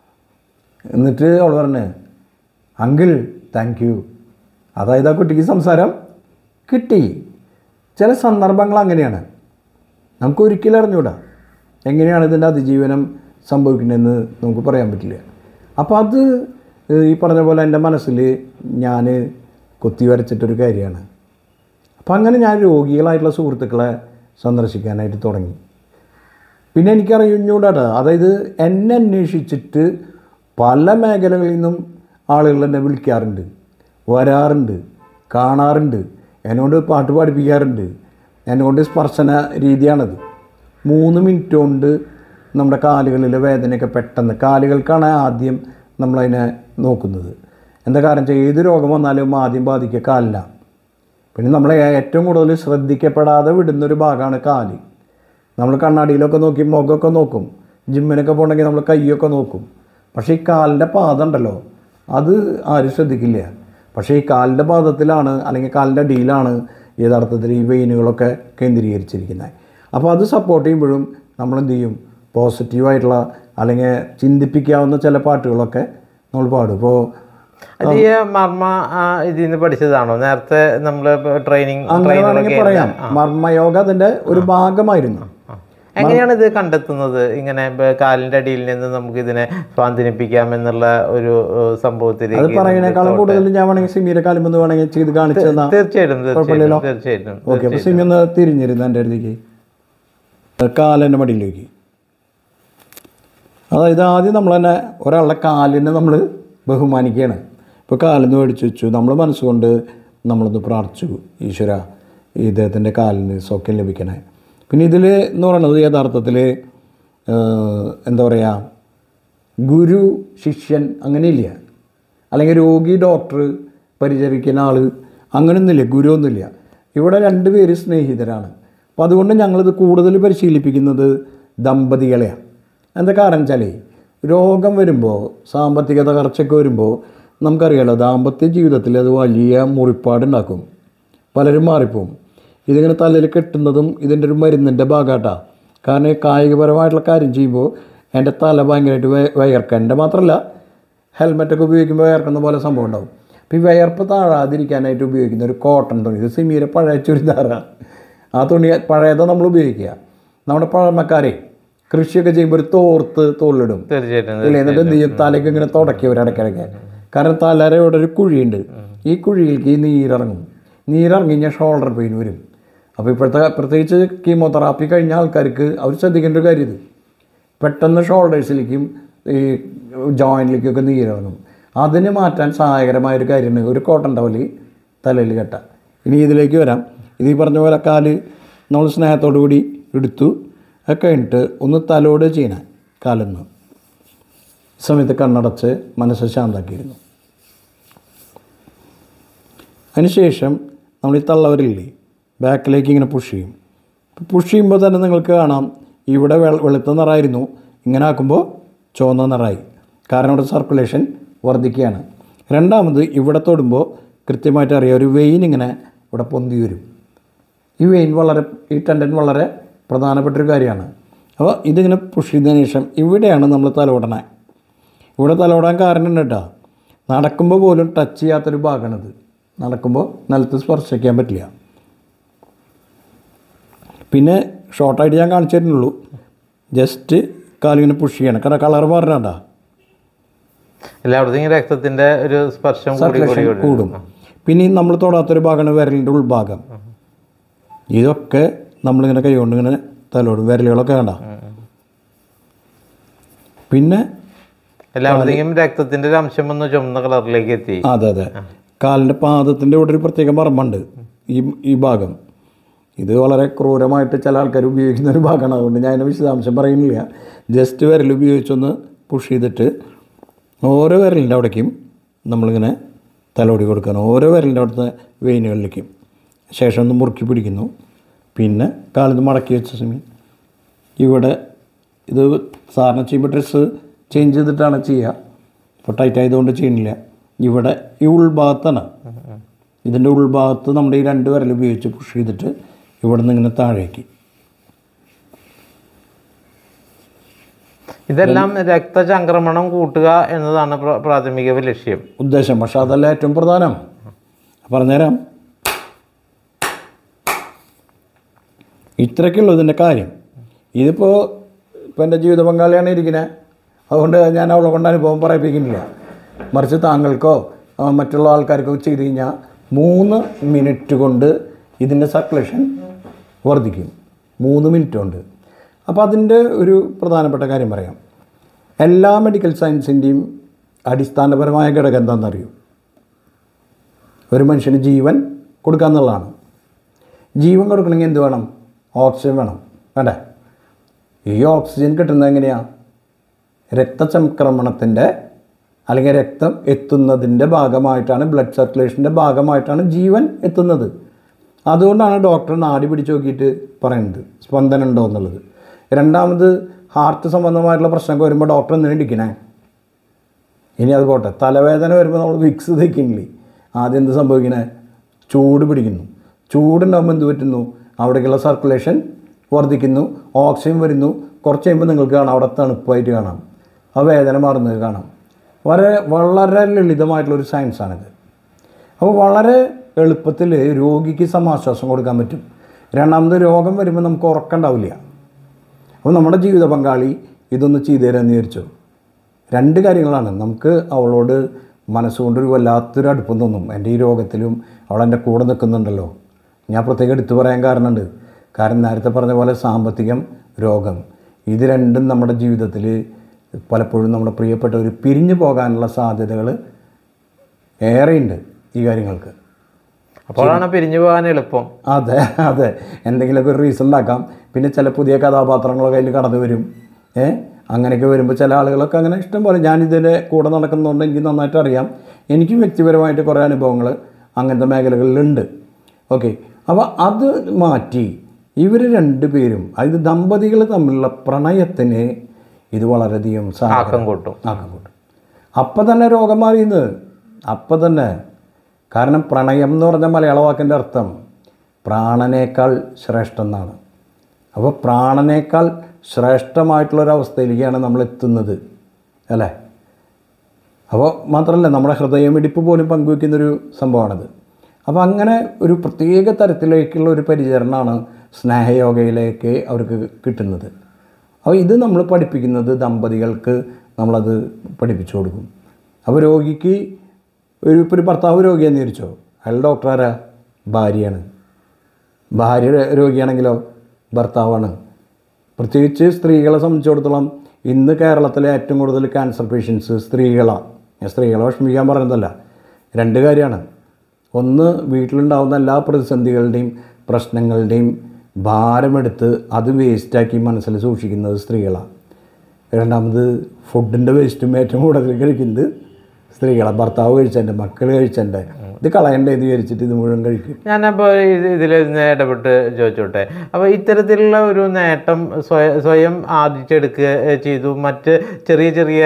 എന്നിട്ട് അവൾ പറഞ്ഞു, അങ്കിൾ താങ്ക് യു. അതായത് ആ കുട്ടിക്ക് സംസാരം കിട്ടി. ചില സന്ദർഭങ്ങൾ അങ്ങനെയാണ്, നമുക്ക് ഒരിക്കലും അറിഞ്ഞൂടാ എങ്ങനെയാണ് ഇതിൻ്റെ അതിജീവനം സംഭവിക്കുന്നതെന്ന് നമുക്ക് പറയാൻ പറ്റില്ല. അപ്പോൾ അത് ഈ പറഞ്ഞ പോലെ എൻ്റെ മനസ്സിൽ ഞാൻ കൊത്തി വരച്ചിട്ടൊരു കാര്യമാണ്. അപ്പം അങ്ങനെ ഞാൻ രോഗികളായിട്ടുള്ള സുഹൃത്തുക്കളെ സന്ദർശിക്കാനായിട്ട് തുടങ്ങി. പിന്നെ എനിക്കറിഞ്ഞൂടാട്ടോ, അതായത് എന്നെ അന്വേഷിച്ചിട്ട് പല മേഖലകളിൽ നിന്നും ആളുകൾ എന്നെ വിളിക്കാറുണ്ട്, വരാറുണ്ട്, കാണാറുണ്ട്, എന്നോട് പാട്ട് പാടിപ്പിക്കാറുണ്ട്. എന്നോട് സ്പർശന രീതിയാണത്. മൂന്ന് മിനിറ്റ് കൊണ്ട് നമ്മുടെ കാലുകളിലെ വേദനയൊക്കെ പെട്ടെന്ന്, കാലുകൾക്കാണ് ആദ്യം നമ്മളതിനെ നോക്കുന്നത്. എന്താ കാരണം വെച്ചാൽ ഏത് രോഗം വന്നാലും ആദ്യം ബാധിക്കുക കാലിലാണ്. പിന്നെ നമ്മളെ ഏറ്റവും കൂടുതൽ ശ്രദ്ധിക്കപ്പെടാതെ വിടുന്നൊരു ഭാഗമാണ് കാല്. നമ്മൾ കണ്ണാടിയിലൊക്കെ നോക്കി മുഖമൊക്കെ നോക്കും, ജിമ്മിനൊക്കെ പോകണമെങ്കിൽ നമ്മൾ കൈയൊക്കെ നോക്കും. പക്ഷേ ഈ കാലിൻ്റെ പാദം ഉണ്ടല്ലോ, അത് ആരും ശ്രദ്ധിക്കില്ല. പക്ഷേ ഈ കാലിൻ്റെ പാദത്തിലാണ്, അല്ലെങ്കിൽ കാലിൻ്റെ അടിയിലാണ് യഥാർത്ഥത്തിൽ ഈ വെയിനുകളൊക്കെ കേന്ദ്രീകരിച്ചിരിക്കുന്നത്. അപ്പോൾ അത് സപ്പോർട്ട് ചെയ്യുമ്പോഴും നമ്മളെന്ത് ചെയ്യും, പോസിറ്റീവായിട്ടുള്ള അല്ലെങ്കിൽ ചിന്തിപ്പിക്കാവുന്ന ചില പാട്ടുകളൊക്കെ നമ്മൾ പാടും. ഇപ്പോൾ അത് ഈ മർമ്മ ഇതിൽ നിന്ന് പഠിച്ചതാണോ നേരത്തെ നമ്മൾ ട്രെയിനിങ്? അങ്ങനെ വേണമെങ്കിൽ പറയാം. മർമ്മയോഗ അതിൻ്റെ ഒരു ഭാഗമായിരുന്നു. എങ്ങനെയാണ് ഇത് കണ്ടെത്തുന്നത്? ഇങ്ങനെ കാലിൻ്റെ അടിയിൽ നിന്ന് നമുക്ക് ഇതിനെ സ്വാന്തനിപ്പിക്കാം എന്നുള്ള ഒരു സംഭവത്തിൽ അത് പറയുന്നേക്കാളും കൂടുതൽ ഞാൻ വേണമെങ്കിൽ സിമിയുടെ കാലുമെന്ന് വേണമെങ്കിൽ ചെയ്ത് കാണിച്ചു തന്നാൽ തീർച്ചയായിട്ടും തീർച്ചയായിട്ടും. ഓക്കെ, അപ്പോൾ സിമി ഒന്ന് തിരിഞ്ഞിരുന്നു എൻ്റെ അടുത്തേക്ക്, കാലിൻ്റെ മടിയിലേക്ക്. അതായത് ആദ്യം നമ്മൾ തന്നെ ഒരാളുടെ കാലിനെ നമ്മൾ ബഹുമാനിക്കുകയാണ്. ഇപ്പോൾ കാലിന് മേടിച്ച് വെച്ചു, നമ്മൾ മനസ്സുകൊണ്ട് നമ്മളൊന്ന് പ്രാർത്ഥിച്ചു, ഈശ്വര ഇദ്ദേഹത്തിൻ്റെ കാലിന് സൗഖ്യം ലഭിക്കണേ. പിന്നെ ഇതിൽ എന്ന് പറയുന്നത് യഥാർത്ഥത്തിൽ എന്താ പറയുക, ഗുരു ശിഷ്യൻ അങ്ങനെയില്ല, അല്ലെങ്കിൽ രോഗി ഡോക്ടർ പരിചരിക്കുന്ന ആൾ അങ്ങനെയൊന്നുമില്ല, ഗുരു ഒന്നുമില്ല. ഇവിടെ രണ്ട് പേര് സ്നേഹിതരാണ്. അപ്പോൾ അതുകൊണ്ട് ഞങ്ങളിത് കൂടുതൽ പരിശീലിപ്പിക്കുന്നത് ദമ്പതികളെയാണ്. എന്താ കാരണം വെച്ചാൽ രോഗം വരുമ്പോൾ, സാമ്പത്തിക തകർച്ചയൊക്കെ വരുമ്പോൾ നമുക്കറിയാലോ, ദാമ്പത്യ ജീവിതത്തിൽ അത് വലിയ മുറിപ്പാടുണ്ടാക്കും. പലരും മാറിപ്പോവും. ഇതിങ്ങനെ തലയിൽ കെട്ടുന്നതും ഇതിൻ്റെ ഒരു മരുന്നിൻ്റെ ഭാഗമായിട്ടാണ്. കാരണം കായികപരമായിട്ടുള്ള കാര്യം ചെയ്യുമ്പോൾ എൻ്റെ തല ഭയങ്കരമായിട്ട് വയ വയർക്കുക. എൻ്റെ മാത്രമല്ല, ഹെൽമെറ്റൊക്കെ ഉപയോഗിക്കുമ്പോൾ വയർക്കുന്ന പോലെ സംഭവം ഉണ്ടാവും. അപ്പോൾ ഈ വയർപ്പ് താഴാതിരിക്കാനായിട്ട് ഉപയോഗിക്കുന്ന ഒരു കോട്ടൺ തുണി, ഇത് സിമീരെ പഴയ ചുരിദാറാണ്. ആ തുണി പഴയത് നമ്മൾ ഉപയോഗിക്കുക. നമ്മുടെ പഴമക്കാരെ കൃഷിയൊക്കെ ചെയ്യുമ്പോൾ ഒരു തോർത്ത് തോളിലിടും. ഇല്ലേ? എന്നിട്ട് എന്ത് ചെയ്യും? തലയ്ക്ക് ഇങ്ങനെ തുടക്കിയ ഒരു ഇടയ്ക്കിടയ്ക്ക്. കാരണം തലയുടെ ഒരു കുഴിയുണ്ട്. ഈ കുഴിയിലേക്ക് ഈ നീരിറങ്ങും. നീരിറങ്ങി കഴിഞ്ഞാൽ ഷോൾഡർ പെയിൻ വരും. അപ്പോൾ ഇപ്പോഴത്തെ പ്രത്യേകിച്ച് കീമോതെറാപ്പി കഴിഞ്ഞ ആൾക്കാർക്ക് അവർ ശ്രദ്ധിക്കേണ്ട ഒരു കാര്യം ഇത്. പെട്ടെന്ന് ഷോൾഡേഴ്സിലേക്കും ഈ ജോയിൻറ്റിലേക്കൊക്കെ നീരിറങ്ങും. അതിന് മാറ്റാൻ സഹായകരമായൊരു കാര്യമാണ് ഒരു കോട്ടൺ ടവല് തലയിൽ കെട്ടാം. ഇനി ഇതിലേക്ക് വരാം. ഇത് ഈ പറഞ്ഞ പോലെ കാല് നമ്മൾ സ്നേഹത്തോടു കൂടി എടുത്തു ഒക്കെ കഴിഞ്ഞിട്ട് ഒന്ന് തലോട് ചെയ്യണം. കാലൊന്ന് ഈ സമയത്ത് കണ്ണടച്ച് മനസ്സ് ശാന്താക്കിയിരുന്നു. അതിനുശേഷം നമ്മൾ ഈ തള്ളവരില്ലേ ബാക്കിലേക്ക് ഇങ്ങനെ പുഷ് ചെയ്യും. പുഷ് ചെയ്യുമ്പോൾ തന്നെ നിങ്ങൾക്ക് കാണാം ഇവിടെ വെ വെളുത്ത നിറമായിരുന്നു, ഇങ്ങനെ ആക്കുമ്പോൾ ചുവന്ന നിറമായി. കാരണം ഇവിടെ സർക്കുലേഷൻ വർദ്ധിക്കുകയാണ്. രണ്ടാമത് ഇവിടെ തൊടുമ്പോൾ കൃത്യമായിട്ട് അറിയാം ഒരു വെയിൻ ഇങ്ങനെ ഇവിടെ പൊന്തി വരും. ഈ വെയിൻ വളരെ ഈ ടെൻഡൻ വളരെ പ്രധാനപ്പെട്ടൊരു കാര്യമാണ്. അപ്പോൾ ഇതിങ്ങനെ പുഷ് ചെയ്തതിന് ശേഷം ഇവിടെയാണ് നമ്മൾ തലോടണേ. ഇവിടെ തലോടാൻ കാരണം ഉണ്ട് കേട്ടോ. നടക്കുമ്പോൾ പോലും ടച്ച് ചെയ്യാത്തൊരു ഭാഗമാണിത്. നടക്കുമ്പോൾ നിലത്ത് സ്പർശിക്കാൻ പറ്റില്ല. പിന്നെ ഷോർട്ടായിട്ട് ഞാൻ കാണിച്ചു തരുന്നുള്ളൂ. ജസ്റ്റ് കാലിങ്ങനെ പുഷ് ചെയ്യണം. കാരണം കളർ മാറണണ്ട, എല്ലായിടത്തും രക്തത്തിൻ്റെ ഒരു സ്പർശം കൂടും. പിന്നെ നമ്മൾ തൊടാത്തൊരു ഭാഗമാണ് വിരലിൻ്റെ ഉൾഭാഗം. ഇതൊക്കെ നമ്മളിങ്ങനെ കൈകൊണ്ട് ഇങ്ങനെ തലോടും. വിരലുകളൊക്കെ കണ്ട. പിന്നെ എല്ലായിടത്തേക്കും രക്തത്തിൻ്റെ ഒരു അംശം ഒന്ന് ചുമന്ന കളറിലേക്ക് എത്തി. അതെ അതെ. കാലിൻ്റെ പാദത്തിൻ്റെ ഇവിടെ ഒരു പ്രത്യേക മർമ്മമുണ്ട്. ഈ ഈ ഭാഗം ഇത് വളരെ ക്രൂരമായിട്ട് ചില ആൾക്കാർ ഉപയോഗിക്കുന്ന ഒരു ഭാഗമാണ്. അതുകൊണ്ട് ഞാൻ അതിൻ്റെ വിശദാംശം പറയുന്നില്ല. ജസ്റ്റ് വിരൽ ഉപയോഗിച്ചൊന്ന് പുഷ് ചെയ്തിട്ട് ഓരോ വിരലിൻ്റെ അവിടേക്കും നമ്മളിങ്ങനെ തലോടി കൊടുക്കണം. ഓരോ വിരലിൻ്റെ അവിടുത്തെ വെയിനുകളിലേക്കും. ശേഷം ഒന്ന് മുറുക്കി പിടിക്കുന്നു. പിന്നെ കാലിന്ന് മടക്കി വെച്ച സമയം ഇവിടെ ഇത് സാധാരണ ചെയ്യുമ്പോൾ ഡ്രസ്സ് ചേഞ്ച് ചെയ്തിട്ടാണ് ചെയ്യുക. ഇപ്പോൾ ടൈറ്റ് ആയതുകൊണ്ട് ചെയ്യണില്ല. ഇവിടെ ഈ ഉൾഭാഗത്താണ്. ഇതിൻ്റെ ഉൾഭാഗത്ത് നമ്മുടെ ഈ രണ്ട് വിരൽ ഉപയോഗിച്ച് പുഷ് ചെയ്തിട്ട് ഇവിടെ നിന്ന് ഇങ്ങനെ താഴേക്ക്. ഇതെല്ലാം രക്തചംക്രമണം കൂട്ടുക എന്നതാണ് പ്രാഥമിക ലക്ഷ്യം, ഉദ്ദേശം. പക്ഷെ അതല്ല ഏറ്റവും പ്രധാനം. പറഞ്ഞുതരാം. ഇത്രയ്ക്കുള്ളൂ ഇതിൻ്റെ കാര്യം. ഇതിപ്പോൾ ഇപ്പോൾ എൻ്റെ ജീവിത പങ്കാളിയാണ് ഇരിക്കുന്നത്. അതുകൊണ്ട് ഞാൻ അവളെ കൊണ്ട് അനുഭവം പറയിപ്പിക്കുന്നില്ല. മറിച്ച് താങ്കൾക്കോ മറ്റുള്ള ആൾക്കാർക്കോ ചെയ്ത് കഴിഞ്ഞാൽ മൂന്ന് മിനിറ്റ് കൊണ്ട് ഇതിൻ്റെ സർക്കുലേഷൻ വർദ്ധിക്കും. മൂന്ന് മിനിറ്റ് കൊണ്ട്. അപ്പോൾ അതിൻ്റെ ഒരു പ്രധാനപ്പെട്ട കാര്യം പറയാം. എല്ലാ മെഡിക്കൽ സയൻസിൻ്റെയും അടിസ്ഥാനപരമായ ഘടകം എന്താണെന്നറിയൂ? ഒരു മനുഷ്യന് ജീവൻ കൊടുക്കുക എന്നുള്ളതാണ്. ജീവൻ കൊടുക്കണമെങ്കിൽ എന്ത് വേണം? ഓക്സിജൻ വേണം, വേണ്ടേ? ഈ ഓക്സിജൻ കിട്ടുന്നത് എങ്ങനെയാണ്? രക്തചംക്രമണത്തിൻ്റെ അല്ലെങ്കിൽ രക്തം എത്തുന്നതിൻ്റെ ഭാഗമായിട്ടാണ്, ബ്ലഡ് സർക്കുലേഷൻ്റെ ഭാഗമായിട്ടാണ് ജീവൻ എത്തുന്നത്. അതുകൊണ്ടാണ് ഡോക്ടർ നാടി പിടിച്ച് നോക്കിയിട്ട് പറയുന്നത് സ്പന്ദനം ഉണ്ടോ എന്നുള്ളത്. രണ്ടാമത് ഹാർട്ട് സംബന്ധമായിട്ടുള്ള പ്രശ്നമൊക്കെ വരുമ്പോൾ ഡോക്ടർ എന്തിനാ ഇടിക്കണേ? ഇനി അത് പോട്ടെ. തലവേദന വരുമ്പോൾ നമ്മൾ വിക്സ് തേക്കില്ലേ, ആദ്യം എന്ത് സംഭവിക്കണേ? ചൂട് പിടിക്കുന്നു. ചൂടുണ്ടാകുമ്പോൾ എന്ത് പറ്റുന്നു? അവിടേക്കുള്ള സർക്കുലേഷൻ വർദ്ധിക്കുന്നു, ഓക്സിജൻ വരുന്നു. കുറച്ച് കഴിയുമ്പോൾ നിങ്ങൾക്ക് കാണാം അവിടെ തണുപ്പായിട്ട് കാണാം, ആ വേദന മാറുന്നത് കാണാം. വളരെ വളരെ ലളിതമായിട്ടുള്ളൊരു സയൻസാണിത്. അപ്പോൾ വളരെ എളുപ്പത്തിൽ രോഗിക്ക് സമാശ്വാസം കൊടുക്കാൻ പറ്റും. രണ്ടാമത് രോഗം വരുമ്പോൾ നമുക്ക് ഉറക്കമുണ്ടാവില്ല. അപ്പോൾ നമ്മുടെ ജീവിത പങ്കാളി ഇതൊന്ന് ചെയ്തു തരാമെന്ന് വിചാരിച്ചു. രണ്ട് കാര്യങ്ങളാണ്. നമുക്ക് അവളോട് മനസ്സുകൊണ്ടൊരു വല്ലാത്തൊരു അടുപ്പം തോന്നും. എൻ്റെ ഈ രോഗത്തിലും അവളെൻ്റെ കൂടെ നിൽക്കുന്നുണ്ടല്ലോ. ഞാൻ പ്രത്യേകം എടുത്തു പറയാൻ കാരണമുണ്ട്. കാരണം നേരത്തെ പറഞ്ഞ പോലെ സാമ്പത്തികം, രോഗം, ഇത് രണ്ടും നമ്മുടെ ജീവിതത്തിൽ പലപ്പോഴും നമ്മുടെ പ്രിയപ്പെട്ടവർ പിരിഞ്ഞു പോകാനുള്ള സാധ്യതകൾ ഏറെയുണ്ട് ഈ കാര്യങ്ങൾക്ക്. അപ്പോഴാണ് പിരിഞ്ഞു പോകാൻ എളുപ്പം. അതെ അതെ. എന്തെങ്കിലുമൊക്കെ ഒരു റീസൺ ഉണ്ടാക്കാം. പിന്നെ ചില പുതിയ കഥാപാത്രങ്ങളൊക്കെ അതിൽ കടന്നു വരും. ഏ അങ്ങനെയൊക്കെ വരുമ്പോൾ ചില ആളുകളൊക്കെ അങ്ങനെ ഇഷ്ടം പോലെ, ഞാനിതിൻ്റെ കൂടെ നടക്കുന്നതുകൊണ്ട് എനിക്ക് നന്നായിട്ട് അറിയാം. എനിക്കും വ്യക്തിപരമായിട്ട് കുറേ അനുഭവങ്ങൾ അങ്ങനത്തെ മേഖലകളിലുണ്ട്. ഓക്കെ. അപ്പോൾ അത് മാറ്റി ഇവർ രണ്ട് പേരും, അതായത് ദമ്പതികൾ തമ്മിലുള്ള പ്രണയത്തിന് ഇത് വളരെയധികം ആക്കം സഹായകം കൂട്ടും. ആക്കം കൂട്ടും. അപ്പം തന്നെ രോഗം മാറിയെന്ന്, അപ്പം തന്നെ. കാരണം പ്രണയം എന്ന് പറഞ്ഞ മലയാള വാക്കിൻ്റെ അർത്ഥം പ്രാണനേക്കാൾ ശ്രേഷ്ഠം എന്നാണ്. അപ്പോൾ പ്രാണനേക്കാൾ ശ്രേഷ്ഠമായിട്ടുള്ളൊരവസ്ഥയിലേക്കാണ് നമ്മൾ എത്തുന്നത് അല്ലേ. അപ്പോൾ മാത്രമല്ല നമ്മുടെ ഹൃദയമിടിപ്പ് പോലും പങ്കുവയ്ക്കുന്നൊരു സംഭവമാണത്. അപ്പോൾ അങ്ങനെ ഒരു പ്രത്യേക തരത്തിലേക്കുള്ള ഒരു പരിചരണമാണ് സ്നേഹയോഗയിലേക്ക് അവർക്ക് കിട്ടുന്നത്. അപ്പോൾ ഇത് നമ്മൾ പഠിപ്പിക്കുന്നത് ദമ്പതികൾക്ക് നമ്മളത് പഠിപ്പിച്ചു കൊടുക്കും. അപ്പോൾ രോഗിക്ക് ഒരു ഇപ്പോൾ ഒരു ഭർത്താവ് രോഗിയാണെന്ന് വിചാരിച്ചോ, അയാൾ ഡോക്ടറാരാ? ഭാര്യയാണ്. ഭാര്യ രോഗിയാണെങ്കിലോ ഭർത്താവാണ്. പ്രത്യേകിച്ച് സ്ത്രീകളെ സംബന്ധിച്ചിടത്തോളം ഇന്ന് കേരളത്തിലെ ഏറ്റവും കൂടുതൽ ക്യാൻസർ പേഷ്യൻസ് സ്ത്രീകളാണ്. ഞാൻ സ്ത്രീകളെ വിഷമിക്കാൻ പറയുന്നതല്ല, രണ്ട് കാര്യമാണ്. ഒന്ന്, വീട്ടിലുണ്ടാകുന്ന എല്ലാ പ്രതിസന്ധികളുടെയും പ്രശ്നങ്ങളുടെയും ഭാരമെടുത്ത് അത് വേസ്റ്റാക്കി മനസ്സിൽ സൂക്ഷിക്കുന്നത് സ്ത്രീകളാണ്. രണ്ടാമത്, ഫുഡിൻ്റെ വേസ്റ്റും ഏറ്റവും കൂടുതൽ കഴിക്കുന്നത് സ്ത്രീകളാണ്. ഭർത്താവ് കഴിച്ചതിൻ്റെ, മക്കൾ കഴിച്ചതിൻ്റെ, ഇത് കളയണ്ടേ എന്ന് വിചാരിച്ചിട്ട് ഇത് മുഴുവൻ കഴിക്കും. ഞാനപ്പോൾ ഇത് ഇതിൽ ഇടപെട്ട് ചോദിച്ചോട്ടെ. അപ്പോൾ ഇത്തരത്തിലുള്ള ഒരു നേട്ടം സ്വയം സ്വയം ആർജിച്ചെടുക്കുക ചെയ്തു. മറ്റ് ചെറിയ ചെറിയ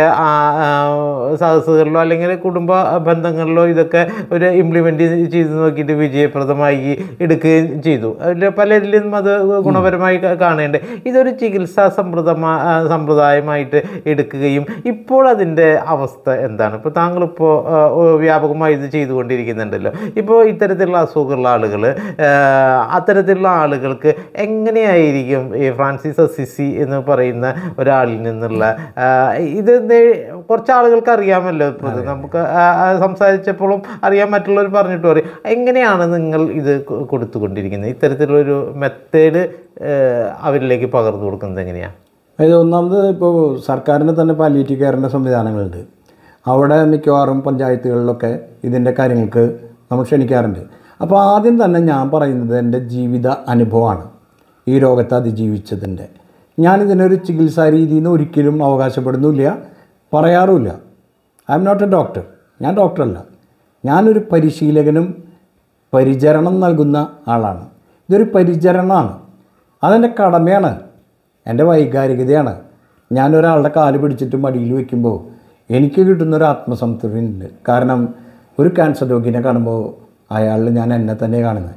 സദസ്സുകളിലോ അല്ലെങ്കിൽ കുടുംബ ബന്ധങ്ങളിലോ ഇതൊക്കെ ഒരു ഇംപ്ലിമെൻറ്റ് ചെയ്ത് നോക്കിയിട്ട് വിജയപ്രദമായി എടുക്കുകയും ചെയ്തു. അതിൽ പലരിലും അത് ഗുണപരമായി കാണേണ്ടത്. ഇതൊരു ചികിത്സാ സമ്പ്രദമാ സമ്പ്രദായമായിട്ട് എടുക്കുകയും ഇപ്പോൾ അതിൻ്റെ അവസ്ഥ എന്താണ്? ഇപ്പോൾ താങ്കളിപ്പോൾ വ്യാപകമായി ഇത് ചെയ്തുകൊണ്ടിരിക്കുന്നത് ണ്ടല്ലോ. ഇപ്പോൾ ഇത്തരത്തിലുള്ള അസുഖമുള്ള ആളുകൾ, അത്തരത്തിലുള്ള ആളുകൾക്ക് എങ്ങനെയായിരിക്കും ഈ ഫ്രാൻസിസ് അസിസി എന്ന് പറയുന്ന ഒരാളിൽ നിന്നുള്ള ഇത് കുറച്ച് ആളുകൾക്ക് അറിയാമല്ലോ, ഇപ്പോൾ നമുക്ക് സംസാരിച്ചപ്പോഴും അറിയാൻ, മറ്റുള്ളവർ പറഞ്ഞിട്ടും അറിയാം. എങ്ങനെയാണ് നിങ്ങൾ ഇത് കൊടുത്തുകൊണ്ടിരിക്കുന്നത്? ഇത്തരത്തിലുള്ളൊരു മെത്തേഡ് അവരിലേക്ക് പകർന്നു കൊടുക്കുന്നത് എങ്ങനെയാണ്? അതായത് ഒന്നാമത് ഇപ്പോൾ സർക്കാരിന് തന്നെ പാലിയേറ്റീവ് കെയറിൻ്റെ സംവിധാനങ്ങളുണ്ട്. അവിടെ മിക്കവാറും പഞ്ചായത്തുകളിലൊക്കെ ഇതിൻ്റെ കാര്യങ്ങൾക്ക് നമ്മൾ ക്ഷണിക്കാറുണ്ട്. അപ്പോൾ ആദ്യം തന്നെ ഞാൻ പറയുന്നത് എൻ്റെ ജീവിത അനുഭവമാണ് ഈ രോഗത്തെ അതിജീവിച്ചതിൻ്റെ. ഞാനിതിനൊരു ചികിത്സാ രീതിയിൽ നിന്ന് ഒരിക്കലും അവകാശപ്പെടുന്നില്ല, പറയാറുമില്ല. I'm not a doctor. ഞാൻ ഡോക്ടറല്ല, ഞാനൊരു പരിശീലകനും പരിചരണം നൽകുന്ന ആളാണ്. ഇതൊരു പരിചരണമാണ്, അതെൻ്റെ കടമയാണ്, എൻ്റെ വൈകാരികതയാണ്. ഞാനൊരാളുടെ കാല് പിടിച്ചിട്ട് മടിയിൽ വയ്ക്കുമ്പോൾ എനിക്ക് കിട്ടുന്നൊരു ആത്മസംതൃപ്തിയുണ്ട്. കാരണം ഒരു ക്യാൻസർ രോഗിനെ കാണുമ്പോൾ അയാളിൽ ഞാൻ എന്നെ തന്നെ കാണുന്നത്.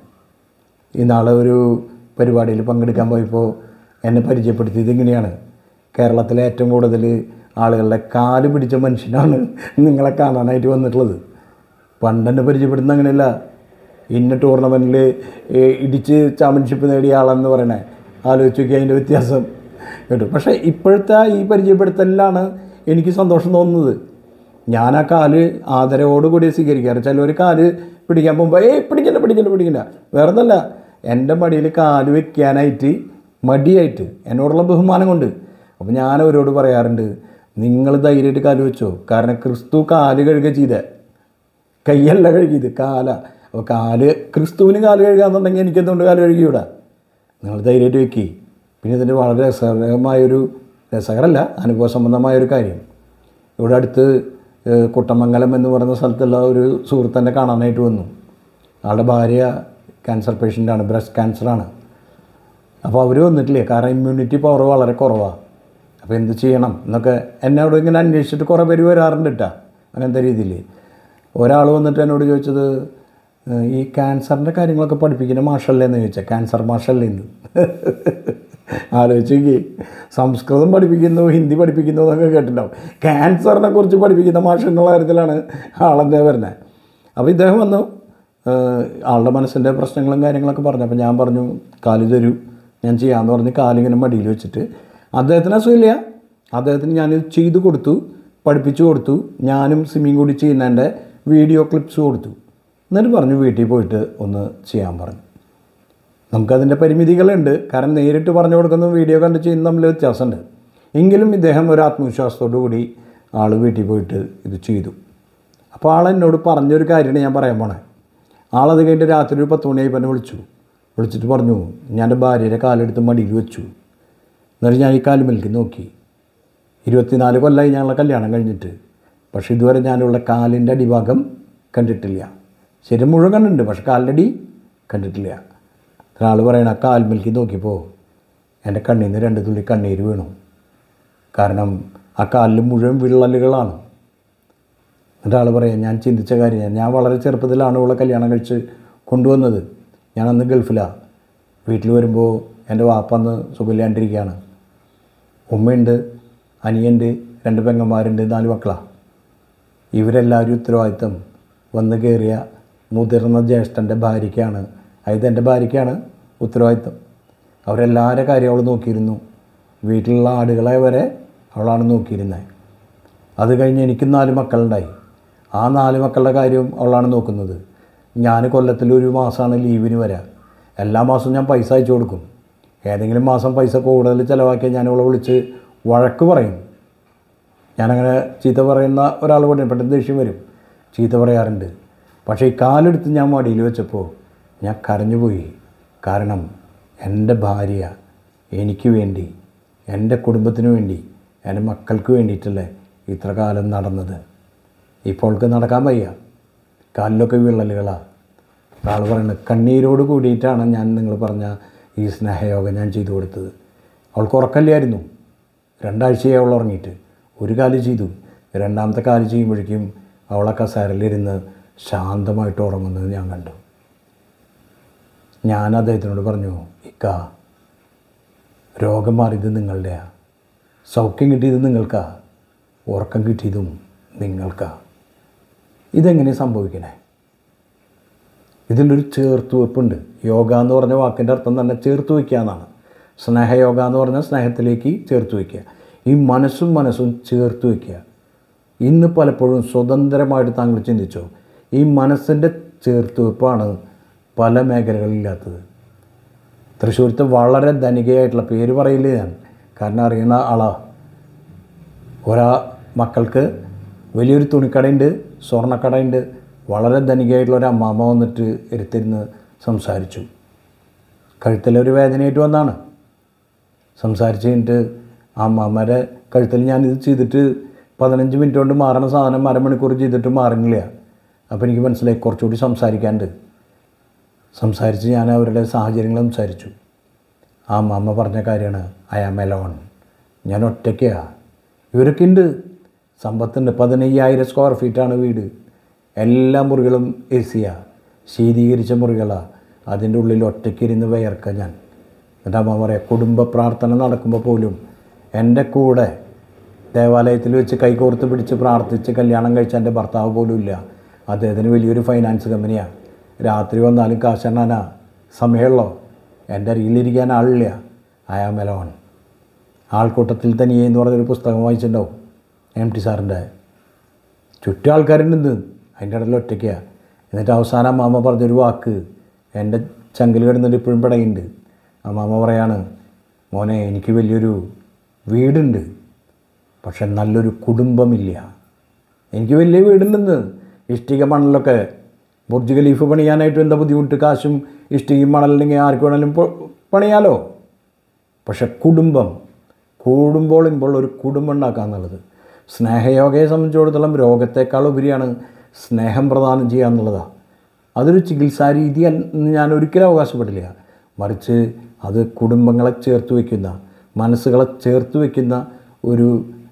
ഈ നാളെ ഒരു പരിപാടിയിൽ പങ്കെടുക്കാൻ പോയപ്പോൾ എന്നെ പരിചയപ്പെടുത്തിയത് ഇങ്ങനെയാണ്: കേരളത്തിലെ ഏറ്റവും കൂടുതൽ ആളുകളുടെ കാല് പിടിച്ച മനുഷ്യനാണ് നിങ്ങളെ കാണാനായിട്ട് വന്നിട്ടുള്ളത്. പണ്ടെന്നെ പരിചയപ്പെടുന്ന അങ്ങനെയല്ല, ഇന്ന ടൂർണമെൻറ്റിൽ ഇടിച്ച് ചാമ്പ്യൻഷിപ്പ് നേടിയ ആളെന്ന് പറയണേ. ആലോചിച്ച് നോക്കി അതിൻ്റെ വ്യത്യാസം കേട്ടു. പക്ഷേ ഇപ്പോഴത്തെ ഈ പരിചയപ്പെടുത്തലിലാണ് എനിക്ക് സന്തോഷം തോന്നുന്നത്. ഞാൻ ആ കാല് ആദരവോടുകൂടി സ്വീകരിക്കാറ്. ചിലർ കാല് പിടിക്കാൻ പോകുമ്പോൾ ഏയ് പിടിക്കണ്ട പിടിക്കണ്ട പിടിക്കണ്ട വേറെ ഒന്നല്ല, എൻ്റെ മടിയിൽ കാല് വയ്ക്കാനായിട്ട് മടിയായിട്ട് എന്നോടുള്ള ബഹുമാനം കൊണ്ട്. അപ്പോൾ ഞാൻ അവരോട് പറയാറുണ്ട്, നിങ്ങൾ ധൈര്യമായിട്ട് കാല് വെച്ചോ. കാരണം ക്രിസ്തു കാല് കഴുകുക ചെയ്തേ, കൈയല്ല കഴുകിയത്, കാല. അപ്പോൾ കാല് ക്രിസ്തുവിന് കാല് കഴുകാന്നുണ്ടെങ്കിൽ എനിക്കെന്തുകൊണ്ട് കാല് കഴുകിയൂടാ? നിങ്ങൾ ധൈര്യമായിട്ട് വെക്കി. പിന്നെ ഇതിൻ്റെ വളരെ രസകരമായൊരു, രസകരമല്ല അനുഭവ സംബന്ധമായൊരു കാര്യം. ഇവിടെ അടുത്ത് കുട്ടമംഗലം എന്ന് പറയുന്ന സ്ഥലത്തുള്ള ഒരു സുഹൃത്തിനെ കാണാനായിട്ട് വന്നു. ആളുടെ ഭാര്യ ക്യാൻസർ പേഷ്യൻ്റാണ്, ബ്രസ്റ്റ് ക്യാൻസറാണ്. അപ്പോൾ അവർ വന്നിട്ടില്ലേ, കാരണം ഇമ്മ്യൂണിറ്റി പവർ വളരെ കുറവാണ്. അപ്പോൾ എന്ത് ചെയ്യണം എന്നൊക്കെ എന്നോട് ഇങ്ങനെ അന്വേഷിച്ചിട്ട് കുറേ പേര് വരാറുണ്ട് കേട്ടോ. അങ്ങനത്തെ രീതിയിൽ ഒരാൾ വന്നിട്ട് എന്നോട് ചോദിച്ചത്, ഈ ക്യാൻസറിൻ്റെ കാര്യങ്ങളൊക്കെ പഠിപ്പിക്കുന്ന മാഷല്ലേ എന്ന് ചോദിച്ചാൽ. ക്യാൻസർ മാഷല്ലേ എന്ന് ആലോചിച്ചേക്ക്. സംസ്കൃതം പഠിപ്പിക്കുന്നു, ഹിന്ദി പഠിപ്പിക്കുന്നു എന്നൊക്കെ കേട്ടിട്ടുണ്ടാവും. ക്യാൻസറിനെ കുറിച്ച് പഠിപ്പിക്കുന്ന മാഷ് എന്നുള്ള കാര്യത്തിലാണ് ആളെന്തേ വരുന്നത്. അപ്പോൾ ഇദ്ദേഹം വന്നു, ആളുടെ മനസ്സിൻ്റെ പ്രശ്നങ്ങളും കാര്യങ്ങളൊക്കെ പറഞ്ഞു. അപ്പോൾ ഞാൻ പറഞ്ഞു, കാല് തരൂ, ഞാൻ ചെയ്യാമെന്ന് പറഞ്ഞ് കാലിങ്ങനെ മടിയിൽ വെച്ചിട്ട്, അദ്ദേഹത്തിന് അസുഖമില്ല, അദ്ദേഹത്തിന് ഞാനിത് ചെയ്തു കൊടുത്തു, പഠിപ്പിച്ചു കൊടുത്തു. ഞാനും സിമ്മിയും കൂടി ചെയ്യുന്നതിൻ്റെ വീഡിയോ ക്ലിപ്സ് കൊടുത്തു. എന്നിട്ട് പറഞ്ഞു വീട്ടിൽ പോയിട്ട് ഒന്ന് ചെയ്യാൻ പറഞ്ഞു. നമുക്കതിൻ്റെ പരിമിതികളുണ്ട്, കാരണം നേരിട്ട് പറഞ്ഞു കൊടുക്കുന്ന വീഡിയോ കണ്ട് ചെയ്യുന്ന തമ്മിൽ വ്യത്യാസമുണ്ട്. എങ്കിലും ഇദ്ദേഹം ഒരു ആത്മവിശ്വാസത്തോടു കൂടി ആൾ വീട്ടിൽ പോയിട്ട് ഇത് ചെയ്തു. അപ്പോൾ ആളെന്നോട് പറഞ്ഞൊരു കാര്യമാണ് ഞാൻ പറയാൻ പോണേ. ആളത് കഴിഞ്ഞിട്ട് രാത്രി ഒരു പത്ത് മണിയായി എന്നെ വിളിച്ചു. വിളിച്ചിട്ട് പറഞ്ഞു, ഞാൻ എൻ്റെ ഭാര്യയുടെ കാലെടുത്ത് മടിയിൽ വെച്ചു. എന്നിട്ട് ഞാൻ ഈ കാലുമേൽക്ക് നോക്കി. ഇരുപത്തിനാല് കൊല്ലമായി ഞങ്ങളുടെ കല്യാണം കഴിഞ്ഞിട്ട്, പക്ഷേ ഇതുവരെ ഞാനുള്ള കാലിൻ്റെ അടിഭാഗം കണ്ടിട്ടില്ല. ശരീരം മുഴുവൻ കണ്ടിട്ടുണ്ട്, പക്ഷെ കാലിൻ്റെ അടി കണ്ടിട്ടില്ല. ഒരാൾ പറയണ, കാൽമേൽക്ക് നോക്കിയപ്പോൾ എൻ്റെ കണ്ണിൽ നിന്ന് രണ്ട് തുള്ളി കണ്ണീര് വീണു. കാരണം ആ കാലിൽ മുഴുവൻ വിള്ളലുകളാണ്. എന്നിട്ട് ആൾ പറയാം, ഞാൻ ചിന്തിച്ച കാര്യം, ഞാൻ വളരെ ചെറുപ്പത്തിലാണ് ഇവളെ കല്യാണം കഴിച്ച് കൊണ്ടുവന്നത്. ഞാനന്ന് ഗൾഫിലാണ്. വീട്ടിൽ വരുമ്പോൾ എൻ്റെ വാപ്പ അന്ന് സുഖമില്ലാണ്ടിരിക്കുകയാണ്. ഉമ്മയുണ്ട്, അനിയുണ്ട്, രണ്ട് പെങ്ങന്മാരുണ്ട്, നാല് മക്കളാണ്. ഇവരെല്ലാവരും ഉത്തരവാദിത്തം വന്ന് കയറിയ മുതിർന്ന ജ്യേഷ്ഠൻ്റെ ഭാര്യയ്ക്കാണ്, അതായത് എൻ്റെ ഭാര്യയ്ക്കാണ് ഉത്തരവാദിത്തം. അവരെല്ലാവരുടെ കാര്യം അവൾ നോക്കിയിരുന്നു. വീട്ടിലുള്ള ആടുകളെ വരെ അവളാണ് നോക്കിയിരുന്നത്. അത് കഴിഞ്ഞ് എനിക്ക് നാല് മക്കളുണ്ടായി. ആ നാല് മക്കളുടെ കാര്യം അവളാണ് നോക്കുന്നത്. ഞാൻ കൊല്ലത്തിലൊരു മാസമാണ് ലീവിന് വരിക. എല്ലാ മാസവും ഞാൻ പൈസ അയച്ചു കൊടുക്കും. ഏതെങ്കിലും മാസം പൈസ കൂടുതൽ ചിലവാക്കിയാൽ ഞാൻ അവളെ വിളിച്ച് വഴക്ക് പറയും. ഞാനങ്ങനെ ചീത്ത പറയുന്ന ഒരാൾ കൂടെ പെട്ടെന്ന് ദേഷ്യം വരും, ചീത്ത പറയാറുണ്ട്. പക്ഷേ ഈ കാലെടുത്ത് ഞാൻ മടിയിൽ വെച്ചപ്പോൾ ഞാൻ കരഞ്ഞുപോയി. കാരണം എൻ്റെ ഭാര്യ എനിക്ക് വേണ്ടി, എൻ്റെ കുടുംബത്തിന് വേണ്ടി, എൻ്റെ മക്കൾക്ക് വേണ്ടിയിട്ടല്ലേ ഇത്ര കാലം നടന്നത്. ഇപ്പോൾക്ക് നടക്കാൻ വയ്യ, കാലിലൊക്കെ വിള്ളലുകളാണ്. ഒരാൾ പറയുന്നത് കണ്ണീരോട് കൂടിയിട്ടാണ് ഞാൻ നിങ്ങൾ പറഞ്ഞ ഈ സ്നേഹയോഗം ഞാൻ ചെയ്തു കൊടുത്തത്. അവൾക്ക് ഉറക്കമില്ലായിരുന്നു. രണ്ടാഴ്ചയായി അവൾ ഉറങ്ങിയിട്ട്. ഒരു കാല് ചെയ്തു, രണ്ടാമത്തെ കാല് ചെയ്യുമ്പോഴേക്കും അവളെ കസേരയിലിരുന്ന് ശാന്തമായിട്ട് ഉറങ്ങുന്നത് ഞാൻ കണ്ടു. ഞാൻ അദ്ദേഹത്തിനോട് പറഞ്ഞു, ഇക്ക, രോഗം മാറിയത് നിങ്ങളുടെയാണ്, സൗഖ്യം കിട്ടിയത് നിങ്ങൾക്കാണ്, ഉറക്കം കിട്ടിയതും നിങ്ങൾക്കാണ്. ഇതെങ്ങനെ സംഭവിക്കണേ? ഇതിലൊരു ചേർത്ത് വെപ്പുണ്ട്. യോഗ എന്ന് പറഞ്ഞ വാക്കിൻ്റെ അർത്ഥം തന്നെ ചേർത്ത് വയ്ക്കുക എന്നാണ്. സ്നേഹയോഗ എന്ന് പറഞ്ഞാൽ സ്നേഹത്തിലേക്ക് ചേർത്ത് വയ്ക്കുക. ഈ മനസ്സും മനസ്സും ചേർത്ത് വയ്ക്കുക. ഇന്ന് പലപ്പോഴും സ്വതന്ത്രമായിട്ട് താങ്കൾ ചിന്തിച്ചോ, ഈ മനസ്സിൻ്റെ ചേർത്ത് വെപ്പാണ് പല മേഖലകളിലില്ലാത്തത്. തൃശ്ശൂരത്തെ വളരെ ധനികയായിട്ടുള്ള, പേര് പറയില്ല ഞാൻ കാരണം അറിയുന്ന ആളാണ്, ഒരാ മക്കൾക്ക് വലിയൊരു തുണിക്കടയുണ്ട്, സ്വർണ്ണക്കടയുണ്ട്. വളരെ ധനികയായിട്ടുള്ള ഒരു അമ്മാമ്മ വന്നിട്ട് ഇരുത്തിരുന്ന് സംസാരിച്ചു. കഴുത്തിലൊരു വേദനയായിട്ട് വന്നാണ്. സംസാരിച്ച് കഴിഞ്ഞിട്ട് ആ അമ്മാമ്മയുടെ കഴുത്തിൽ ഞാനിത് ചെയ്തിട്ട് പതിനഞ്ച് മിനിറ്റ് കൊണ്ട് മാറണ സാധനം അരമണിക്കൂർ ചെയ്തിട്ട് മാറുന്നില്ല. അപ്പോൾ എനിക്ക് മനസ്സിലായി കുറച്ചുകൂടി സംസാരിക്കാണ്ട്. സംസാരിച്ച് ഞാൻ അവരുടെ സാഹചര്യങ്ങൾ സംസാരിച്ചു. ആ അമ്മാമ്മ പറഞ്ഞ കാര്യമാണ്, ഐ ആം എലോൺ, ഞാൻ ഒറ്റയ്ക്കാണ്. ഇവരൊക്കെ ഉണ്ട്, സമ്പത്തുണ്ട്. പതിനയ്യായിരം സ്ക്വയർ ഫീറ്റാണ് വീട്. എല്ലാ മുറികളും എ സിയാണ്, ശീതീകരിച്ച മുറികളാണ്. അതിൻ്റെ ഉള്ളിൽ ഒറ്റയ്ക്കിരുന്ന് വിയർക്കുക ഞാൻ. എന്നിട്ട് അമ്മ പറയാം, കുടുംബ പ്രാർത്ഥന നടക്കുമ്പോൾ പോലും എൻ്റെ കൂടെ ദേവാലയത്തിൽ വെച്ച് കൈകോർത്ത് പിടിച്ച് പ്രാർത്ഥിച്ച് കല്യാണം കഴിച്ച എൻ്റെ ഭർത്താവ് പോലും ഇല്ല. അദ്ദേഹത്തിന് വലിയൊരു ഫൈനാൻസ് കമ്പനിയാണ്. രാത്രി വന്നാലും കാശെണ്ണാനാ സമയമുള്ളോ? എൻ്റെ അരികിലിരിക്കാൻ ആളില്ല. I am alone. ആൾക്കൂട്ടത്തിൽ തനിയെ എന്ന് പറഞ്ഞൊരു പുസ്തകം വായിച്ചിട്ടുണ്ടാവും, എം ടി സാറിൻ്റെ. ചുറ്റും ആൾക്കാരുണ്ട്, അതിൻ്റെ ഇടയിൽ ഒറ്റയ്ക്കാണ്. എന്നിട്ട് അവസാനം അമ്മാമ്മ പറഞ്ഞൊരു വാക്ക് എൻ്റെ ചങ്കിൽ കിടന്നിട്ട് ഇപ്പോഴും പിടയുണ്ട്. അമ്മാമ്മ പറയാണ്, മോനെ, എനിക്ക് വലിയൊരു വീടുണ്ട്, പക്ഷെ നല്ലൊരു കുടുംബമില്ല. എനിക്ക് വലിയ വീടുണ്ടെന്ന്, ഇഷ്ടിക മണലൊക്കെ, ബുർജ് ഖലീഫ് പണിയാനായിട്ട് എന്താ ബുദ്ധിമുട്ട്? കാശും ഇഷ്ടികയും മണലുണ്ടെങ്കിൽ ആർക്ക് വേണമെങ്കിലും പണിയാലോ. പക്ഷെ കുടുംബം, കൂടുമ്പോൾ ഇപ്പോൾ ഒരു കുടുംബം ഉണ്ടാക്കുക എന്നുള്ളത് സ്നേഹയോഗയെ സംബന്ധിച്ചിടത്തോളം രോഗത്തെക്കാൾ ഉപരിയാണ് സ്നേഹം പ്രദാനം ചെയ്യുക എന്നുള്ളതാണ്. അതൊരു ചികിത്സാ രീതി ഞാൻ ഒരിക്കലും അവകാശപ്പെടില്ല. മറിച്ച് അത് കുടുംബങ്ങളെ ചേർത്ത് വയ്ക്കുന്ന, മനസ്സുകളെ ചേർത്ത് വയ്ക്കുന്ന ഒരു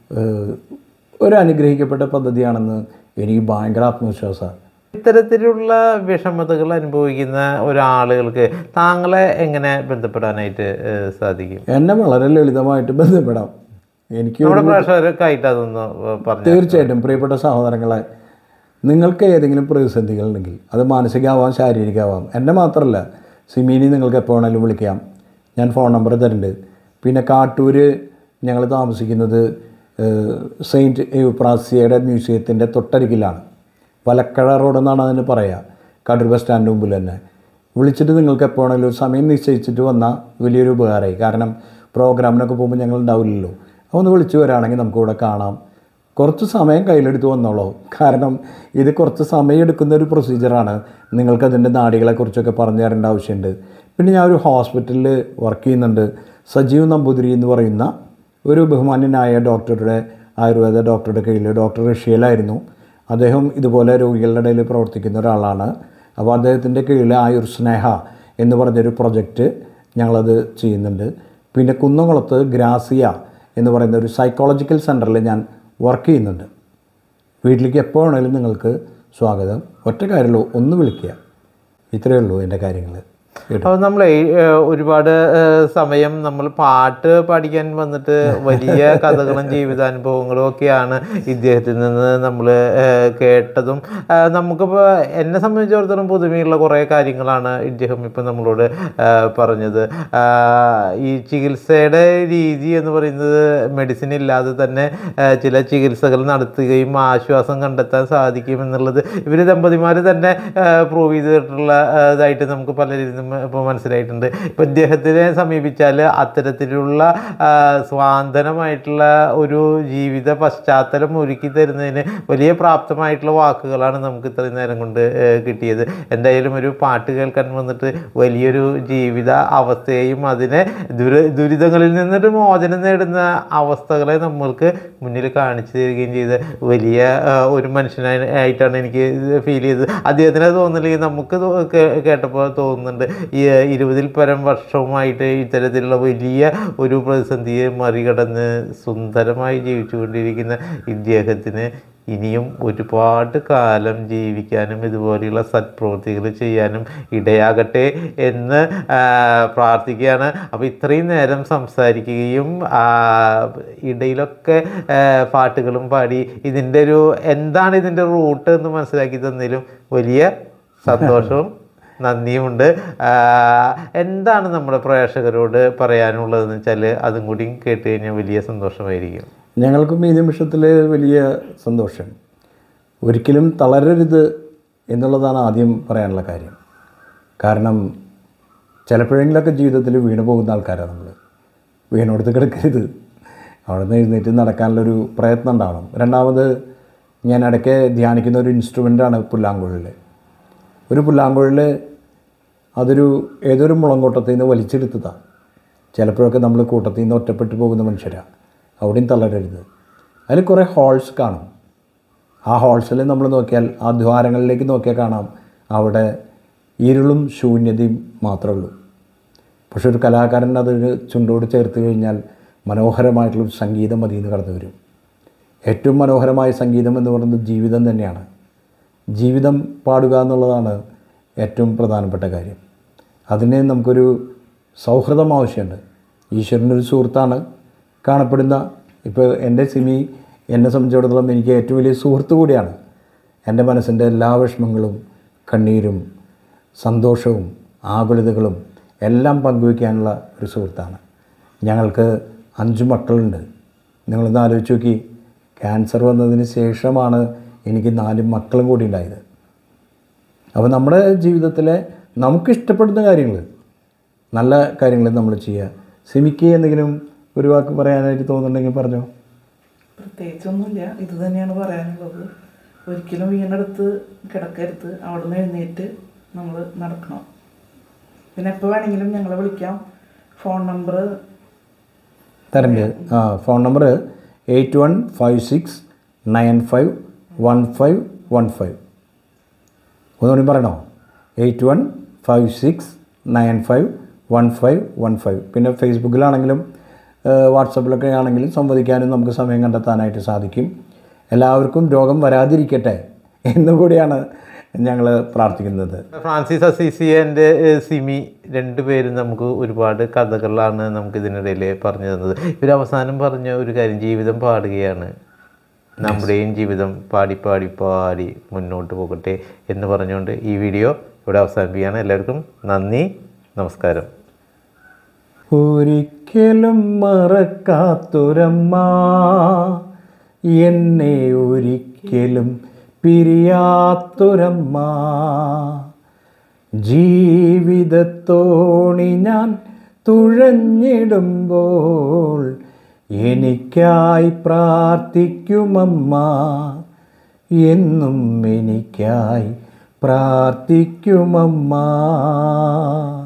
ഒരു അനുഗ്രഹിക്കപ്പെട്ട പദ്ധതിയാണെന്ന് എനിക്ക് ഭയങ്കര ആത്മവിശ്വാസമാണ്. ഇത്തരത്തിലുള്ള വിഷമതകൾ അനുഭവിക്കുന്ന ഒരാളുകൾക്ക് താങ്കളെ എങ്ങനെ ബന്ധപ്പെടാനായിട്ട് സാധിക്കും? എന്നെ വളരെ ലളിതമായിട്ട് ബന്ധപ്പെടാം. എനിക്ക് പ്രേക്ഷകർക്കായിട്ട് അതൊന്ന് പറഞ്ഞു. തീർച്ചയായിട്ടും പ്രിയപ്പെട്ട സഹോദരങ്ങളെ, നിങ്ങൾക്ക് ഏതെങ്കിലും പ്രതിസന്ധികളുണ്ടെങ്കിൽ അത് മാനസികമാവാം, ശാരീരികമാവാം. എന്നെ മാത്രമല്ല, സിമീനി നിങ്ങൾക്ക് എപ്പോൾ വേണമെങ്കിലും വിളിക്കാം. ഞാൻ ഫോൺ നമ്പർ തരുന്നുണ്ട്. പിന്നെ കാട്ടൂർ ഞങ്ങൾ താമസിക്കുന്നത് സെയിൻറ്റ് എവുപ്രാസിയയുടെ മ്യൂസിയത്തിൻ്റെ തൊട്ടരികിലാണ്. വലക്കഴ റോഡ് എന്നാണ് അതിന് പറയുക, കാട്ടൂർ ബസ് സ്റ്റാൻഡിന് മുമ്പിൽ തന്നെ. വിളിച്ചിട്ട് നിങ്ങൾക്ക് എപ്പോൾ വേണമെങ്കിലും ഒരു സമയം നിശ്ചയിച്ചിട്ട് വന്നാൽ വലിയൊരു ഉപകാരമായി. കാരണം പ്രോഗ്രാമിനൊക്കെ പോകുമ്പോൾ ഞങ്ങൾ ഉണ്ടാവില്ലല്ലോ. ഒന്ന് വിളിച്ച് വരാണെങ്കിൽ നമുക്കിവിടെ കാണാം. കുറച്ച് സമയം കയ്യിലെടുത്ത് വന്നോളൂ. കാരണം ഇത് കുറച്ച് സമയം എടുക്കുന്ന ഒരു പ്രൊസീജിയറാണ്. നിങ്ങൾക്കതിൻ്റെ നാടികളെക്കുറിച്ചൊക്കെ പറഞ്ഞു തരേണ്ട ആവശ്യമുണ്ട്. പിന്നെ ഞാൻ ഒരു ഹോസ്പിറ്റലിൽ വർക്ക് ചെയ്യുന്നുണ്ട്. സജീവ് നമ്പൂതിരി എന്ന് പറയുന്ന ഒരു ബഹുമാന്യനായ ഡോക്ടറുടെ, ആയുർവേദ ഡോക്ടറുടെ കീഴിൽ, ഡോക്ടർ റഷ്യയിലായിരുന്നു. അദ്ദേഹം ഇതുപോലെ രോഗികളുടെ ഇടയിൽ പ്രവർത്തിക്കുന്ന ഒരാളാണ്. അപ്പോൾ അദ്ദേഹത്തിൻ്റെ കീഴിൽ ആയുർ സ്നേഹ എന്ന് പറഞ്ഞൊരു പ്രൊജക്റ്റ് ഞങ്ങളത് ചെയ്യുന്നുണ്ട്. പിന്നെ കുന്നംകുളത്ത് ഗ്രാസിയ എന്ന് പറയുന്ന ഒരു സൈക്കോളജിക്കൽ സെൻറ്ററിൽ ഞാൻ വർക്ക് ചെയ്യുന്നുണ്ട്. വീട്ടിലേക്ക് എപ്പോൾ വേണമെങ്കിലും നിങ്ങൾക്ക് സ്വാഗതം. ഒറ്റ കാര്യമുള്ളൂ, ഒന്ന് വിളിക്കുക. ഇത്രയേ ഉള്ളൂ എൻ്റെ കാര്യങ്ങൾ. അപ്പോൾ നമ്മൾ ഒരുപാട് സമയം നമ്മൾ പാട്ട് പഠിക്കാൻ വന്നിട്ട് വലിയ കഥകളും ജീവിതാനുഭവങ്ങളും ഒക്കെയാണ് ഇദ്ദേഹത്തിൽ നിന്ന് നമ്മൾ കേട്ടതും. നമുക്കിപ്പോൾ എന്നെ സംബന്ധിച്ചിടത്തോളം പുതുമയുള്ള കുറേ കാര്യങ്ങളാണ് ഇദ്ദേഹം ഇപ്പം നമ്മളോട് പറഞ്ഞത്. ഈ ചികിത്സയുടെ രീതി എന്ന് പറയുന്നത് മെഡിസിൻ ഇല്ലാതെ തന്നെ ചില ചികിത്സകൾ നടത്തുകയും ആശ്വാസം കണ്ടെത്താൻ സാധിക്കുമെന്നുള്ളത് ഇവർ ദമ്പതിമാർ തന്നെ പ്രൂവ് ചെയ്തിട്ടുള്ള ഇതായിട്ട് നമുക്ക് പലരും ഇപ്പോൾ മനസ്സിലായിട്ടുണ്ട്. ഇപ്പോൾ ഇദ്ദേഹത്തിനെ സമീപിച്ചാൽ അത്തരത്തിലുള്ള സ്വാന്തനമായിട്ടുള്ള ഒരു ജീവിത പശ്ചാത്തലം ഒരുക്കി തരുന്നതിന് വലിയ പ്രാപ്തമായിട്ടുള്ള വാക്കുകളാണ് നമുക്ക് ഇത്രയും നേരം കൊണ്ട് കിട്ടിയത്. എന്തായാലും ഒരു പാട്ട് കേൾക്കാൻ വന്നിട്ട് വലിയൊരു ജീവിത അവസ്ഥയെയും അതിനെ ദുര ദുരിതങ്ങളിൽ നിന്നിട്ട് മോചനം നേടുന്ന അവസ്ഥകളെ നമ്മൾക്ക് മുന്നിൽ കാണിച്ചു തരികയും ചെയ്ത വലിയ ഒരു മനുഷ്യനായിട്ടാണ് എനിക്ക് ഫീൽ ചെയ്തത്. അദ്ദേഹത്തിന് തോന്നുന്നില്ലെങ്കിൽ നമുക്ക് കേട്ടപ്പോൾ തോന്നുന്നുണ്ട് ഈ ഇരുപതിൽ പരം വർഷവുമായിട്ട് ഇത്തരത്തിലുള്ള വലിയ ഒരു പ്രതിസന്ധിയെ മറികടന്ന് സുന്ദരമായി ജീവിച്ചുകൊണ്ടിരിക്കുന്ന ഇദ്ദേഹത്തിന് ഇനിയും ഒരുപാട് കാലം ജീവിക്കാനും ഇതുപോലെയുള്ള സത്പ്രവൃത്തികൾ ചെയ്യാനും ഇടയാകട്ടെ എന്ന് പ്രാർത്ഥിക്കുകയാണ്. അപ്പോൾ ഇത്രയും നേരം സംസാരിക്കുകയും ഇടയിലൊക്കെ പാട്ടുകളും പാടി ഇതിൻ്റെ ഒരു എന്താണ് ഇതിൻ്റെ റൂട്ട് എന്ന് മനസ്സിലാക്കി തന്നതിലും വലിയ സന്തോഷവും നന്ദിയുമുണ്ട്. എന്താണ് നമ്മുടെ പ്രേക്ഷകരോട് പറയാനുള്ളതെന്ന് വെച്ചാൽ അതും കൂടി കേട്ട് കഴിഞ്ഞാൽ വലിയ സന്തോഷമായിരിക്കും. ഞങ്ങൾക്കും ഈ നിമിഷത്തിൽ വലിയ സന്തോഷം. ഒരിക്കലും തളരരുത് എന്നുള്ളതാണ് ആദ്യം പറയാനുള്ള കാര്യം. കാരണം ചിലപ്പോഴെങ്കിലൊക്കെ ജീവിതത്തിൽ വീണു പോകുന്ന ആൾക്കാരാണ് നമ്മൾ. വീണോടുത്ത് കിടക്കരുത്, അവിടെ നിന്ന് എഴുന്നേറ്റ് നടക്കാനുള്ളൊരു പ്രയത്നം ഉണ്ടാവണം. രണ്ടാമത് ഞാൻ ഇടയ്ക്ക് ധ്യാനിക്കുന്ന ഒരു ഇൻസ്ട്രുമെൻ്റാണ് പുല്ലാങ്കുഴൽ. ഒരു പുല്ലാങ്കുഴൽ അതൊരു ഏതൊരു മുളങ്കൂട്ടത്തിൽ നിന്ന് വലിച്ചെടുത്തതാണ്. ചിലപ്പോഴൊക്കെ നമ്മൾ കൂട്ടത്തിൽ നിന്ന് ഒറ്റപ്പെട്ടു പോകുന്ന മനുഷ്യരാണ്. അവിടെയും തളരരുത്. അതിൽ കുറേ ഹോൾസ് കാണും. ആ ഹോൾസിൽ നമ്മൾ നോക്കിയാൽ, ആ ദ്വാരങ്ങളിലേക്ക് നോക്കിയാൽ കാണാം അവിടെ ഇരുളും ശൂന്യതയും മാത്രമേ ഉള്ളൂ. പക്ഷെ ഒരു കലാകാരൻ അതിന് ചുണ്ടോട് ചേർത്ത് കഴിഞ്ഞാൽ മനോഹരമായിട്ടുള്ളൊരു സംഗീതം അതിൽ നിന്ന് കടന്നു വരും. ഏറ്റവും മനോഹരമായ സംഗീതം എന്ന് പറയുന്നത് ജീവിതം തന്നെയാണ്. ജീവിതം പാടുക എന്നുള്ളതാണ് ഏറ്റവും പ്രധാനപ്പെട്ട കാര്യം. അതിന് നമുക്കൊരു സൗഹൃദം ആവശ്യമുണ്ട്. ഈശ്വരനൊരു സുഹൃത്താണ് കാണപ്പെടുന്ന. ഇപ്പോൾ എൻ്റെ സിമി എന്നെ സംബന്ധിച്ചിടത്തോളം എനിക്ക് ഏറ്റവും വലിയ സുഹൃത്ത് കൂടിയാണ്. എൻ്റെ മനസ്സിൻ്റെ എല്ലാ വിഷമങ്ങളും കണ്ണീരും സന്തോഷവും ആകുലതകളും എല്ലാം പങ്കുവയ്ക്കാനുള്ള ഒരു സുഹൃത്താണ്. ഞങ്ങൾക്ക് അഞ്ച് മക്കളുണ്ട്. നിങ്ങളൊന്ന് ആലോചിച്ച് നോക്കി, ക്യാൻസർ വന്നതിന് ശേഷമാണ് എനിക്ക് നാല് മക്കളും കൂടി ഉണ്ടായത്. അപ്പോൾ നമ്മുടെ ജീവിതത്തിലെ നമുക്കിഷ്ടപ്പെടുന്ന കാര്യങ്ങൾ, നല്ല കാര്യങ്ങൾ നമ്മൾ ചെയ്യുക. സിമിക്ക് എന്തെങ്കിലും ഒരു വാക്ക് പറയാനായിട്ട് തോന്നുന്നുണ്ടെങ്കിൽ പറഞ്ഞോ. പ്രത്യേകിച്ചൊന്നുമില്ല, ഇത് തന്നെയാണ് പറയാനുള്ളത്. ഒരിക്കലും വീണെടുത്ത് കിടക്കരുത്, അവിടെ നിന്ന് എഴുന്നേറ്റ് നമ്മൾ നടക്കണം. പിന്നെ എപ്പോൾ വേണമെങ്കിലും ഞങ്ങളെ വിളിക്കാം. ഫോൺ നമ്പർ തരണ്ട് ആ phone number eight one five six nine five one five one five. ഒന്നുകൂടി പറയണോ? Eight one five six nine five one five one five. പിന്നെ ഫേസ്ബുക്കിലാണെങ്കിലും വാട്സപ്പിലൊക്കെ ആണെങ്കിലും സംവദിക്കാനും നമുക്ക് സമയം കണ്ടെത്താനായിട്ട് സാധിക്കും. എല്ലാവർക്കും രോഗം വരാതിരിക്കട്ടെ എന്നുകൂടിയാണ് ഞങ്ങൾ പ്രാർത്ഥിക്കുന്നത്. ഫ്രാൻസിസ് അസീസി ആൻഡ് സിമി രണ്ടുപേരും നമുക്ക് ഒരുപാട് കഥകളാണ് നമുക്ക് ഇതിനിടയിൽ പറഞ്ഞു തന്നത്. ഇവർ അവസാനം പറഞ്ഞ ഒരു കാര്യം, ജീവിതം പാടുകയാണ്. നമ്മുടെയും ജീവിതം പാടി പാടി പാടി മുന്നോട്ട് പോകട്ടെ എന്ന് പറഞ്ഞുകൊണ്ട് ഈ വീഡിയോ ഇവിടെ അവസാനിപ്പിക്കുകയാണ്. എല്ലാവർക്കും നന്ദി, നമസ്കാരം. ഒരിക്കലും മറക്കാത്തൊരമ്മ, എന്നെ ഒരിക്കലും പിരിയാത്തൊരമ്മ, ജീവിതത്തോണി ഞാൻ തുഴഞ്ഞിടുമ്പോൾ എനിക്കായി പ്രാർത്ഥിക്കുമമ്മ, എന്നും എനിക്കായി പ്രാർത്ഥിക്കുമമ്മ.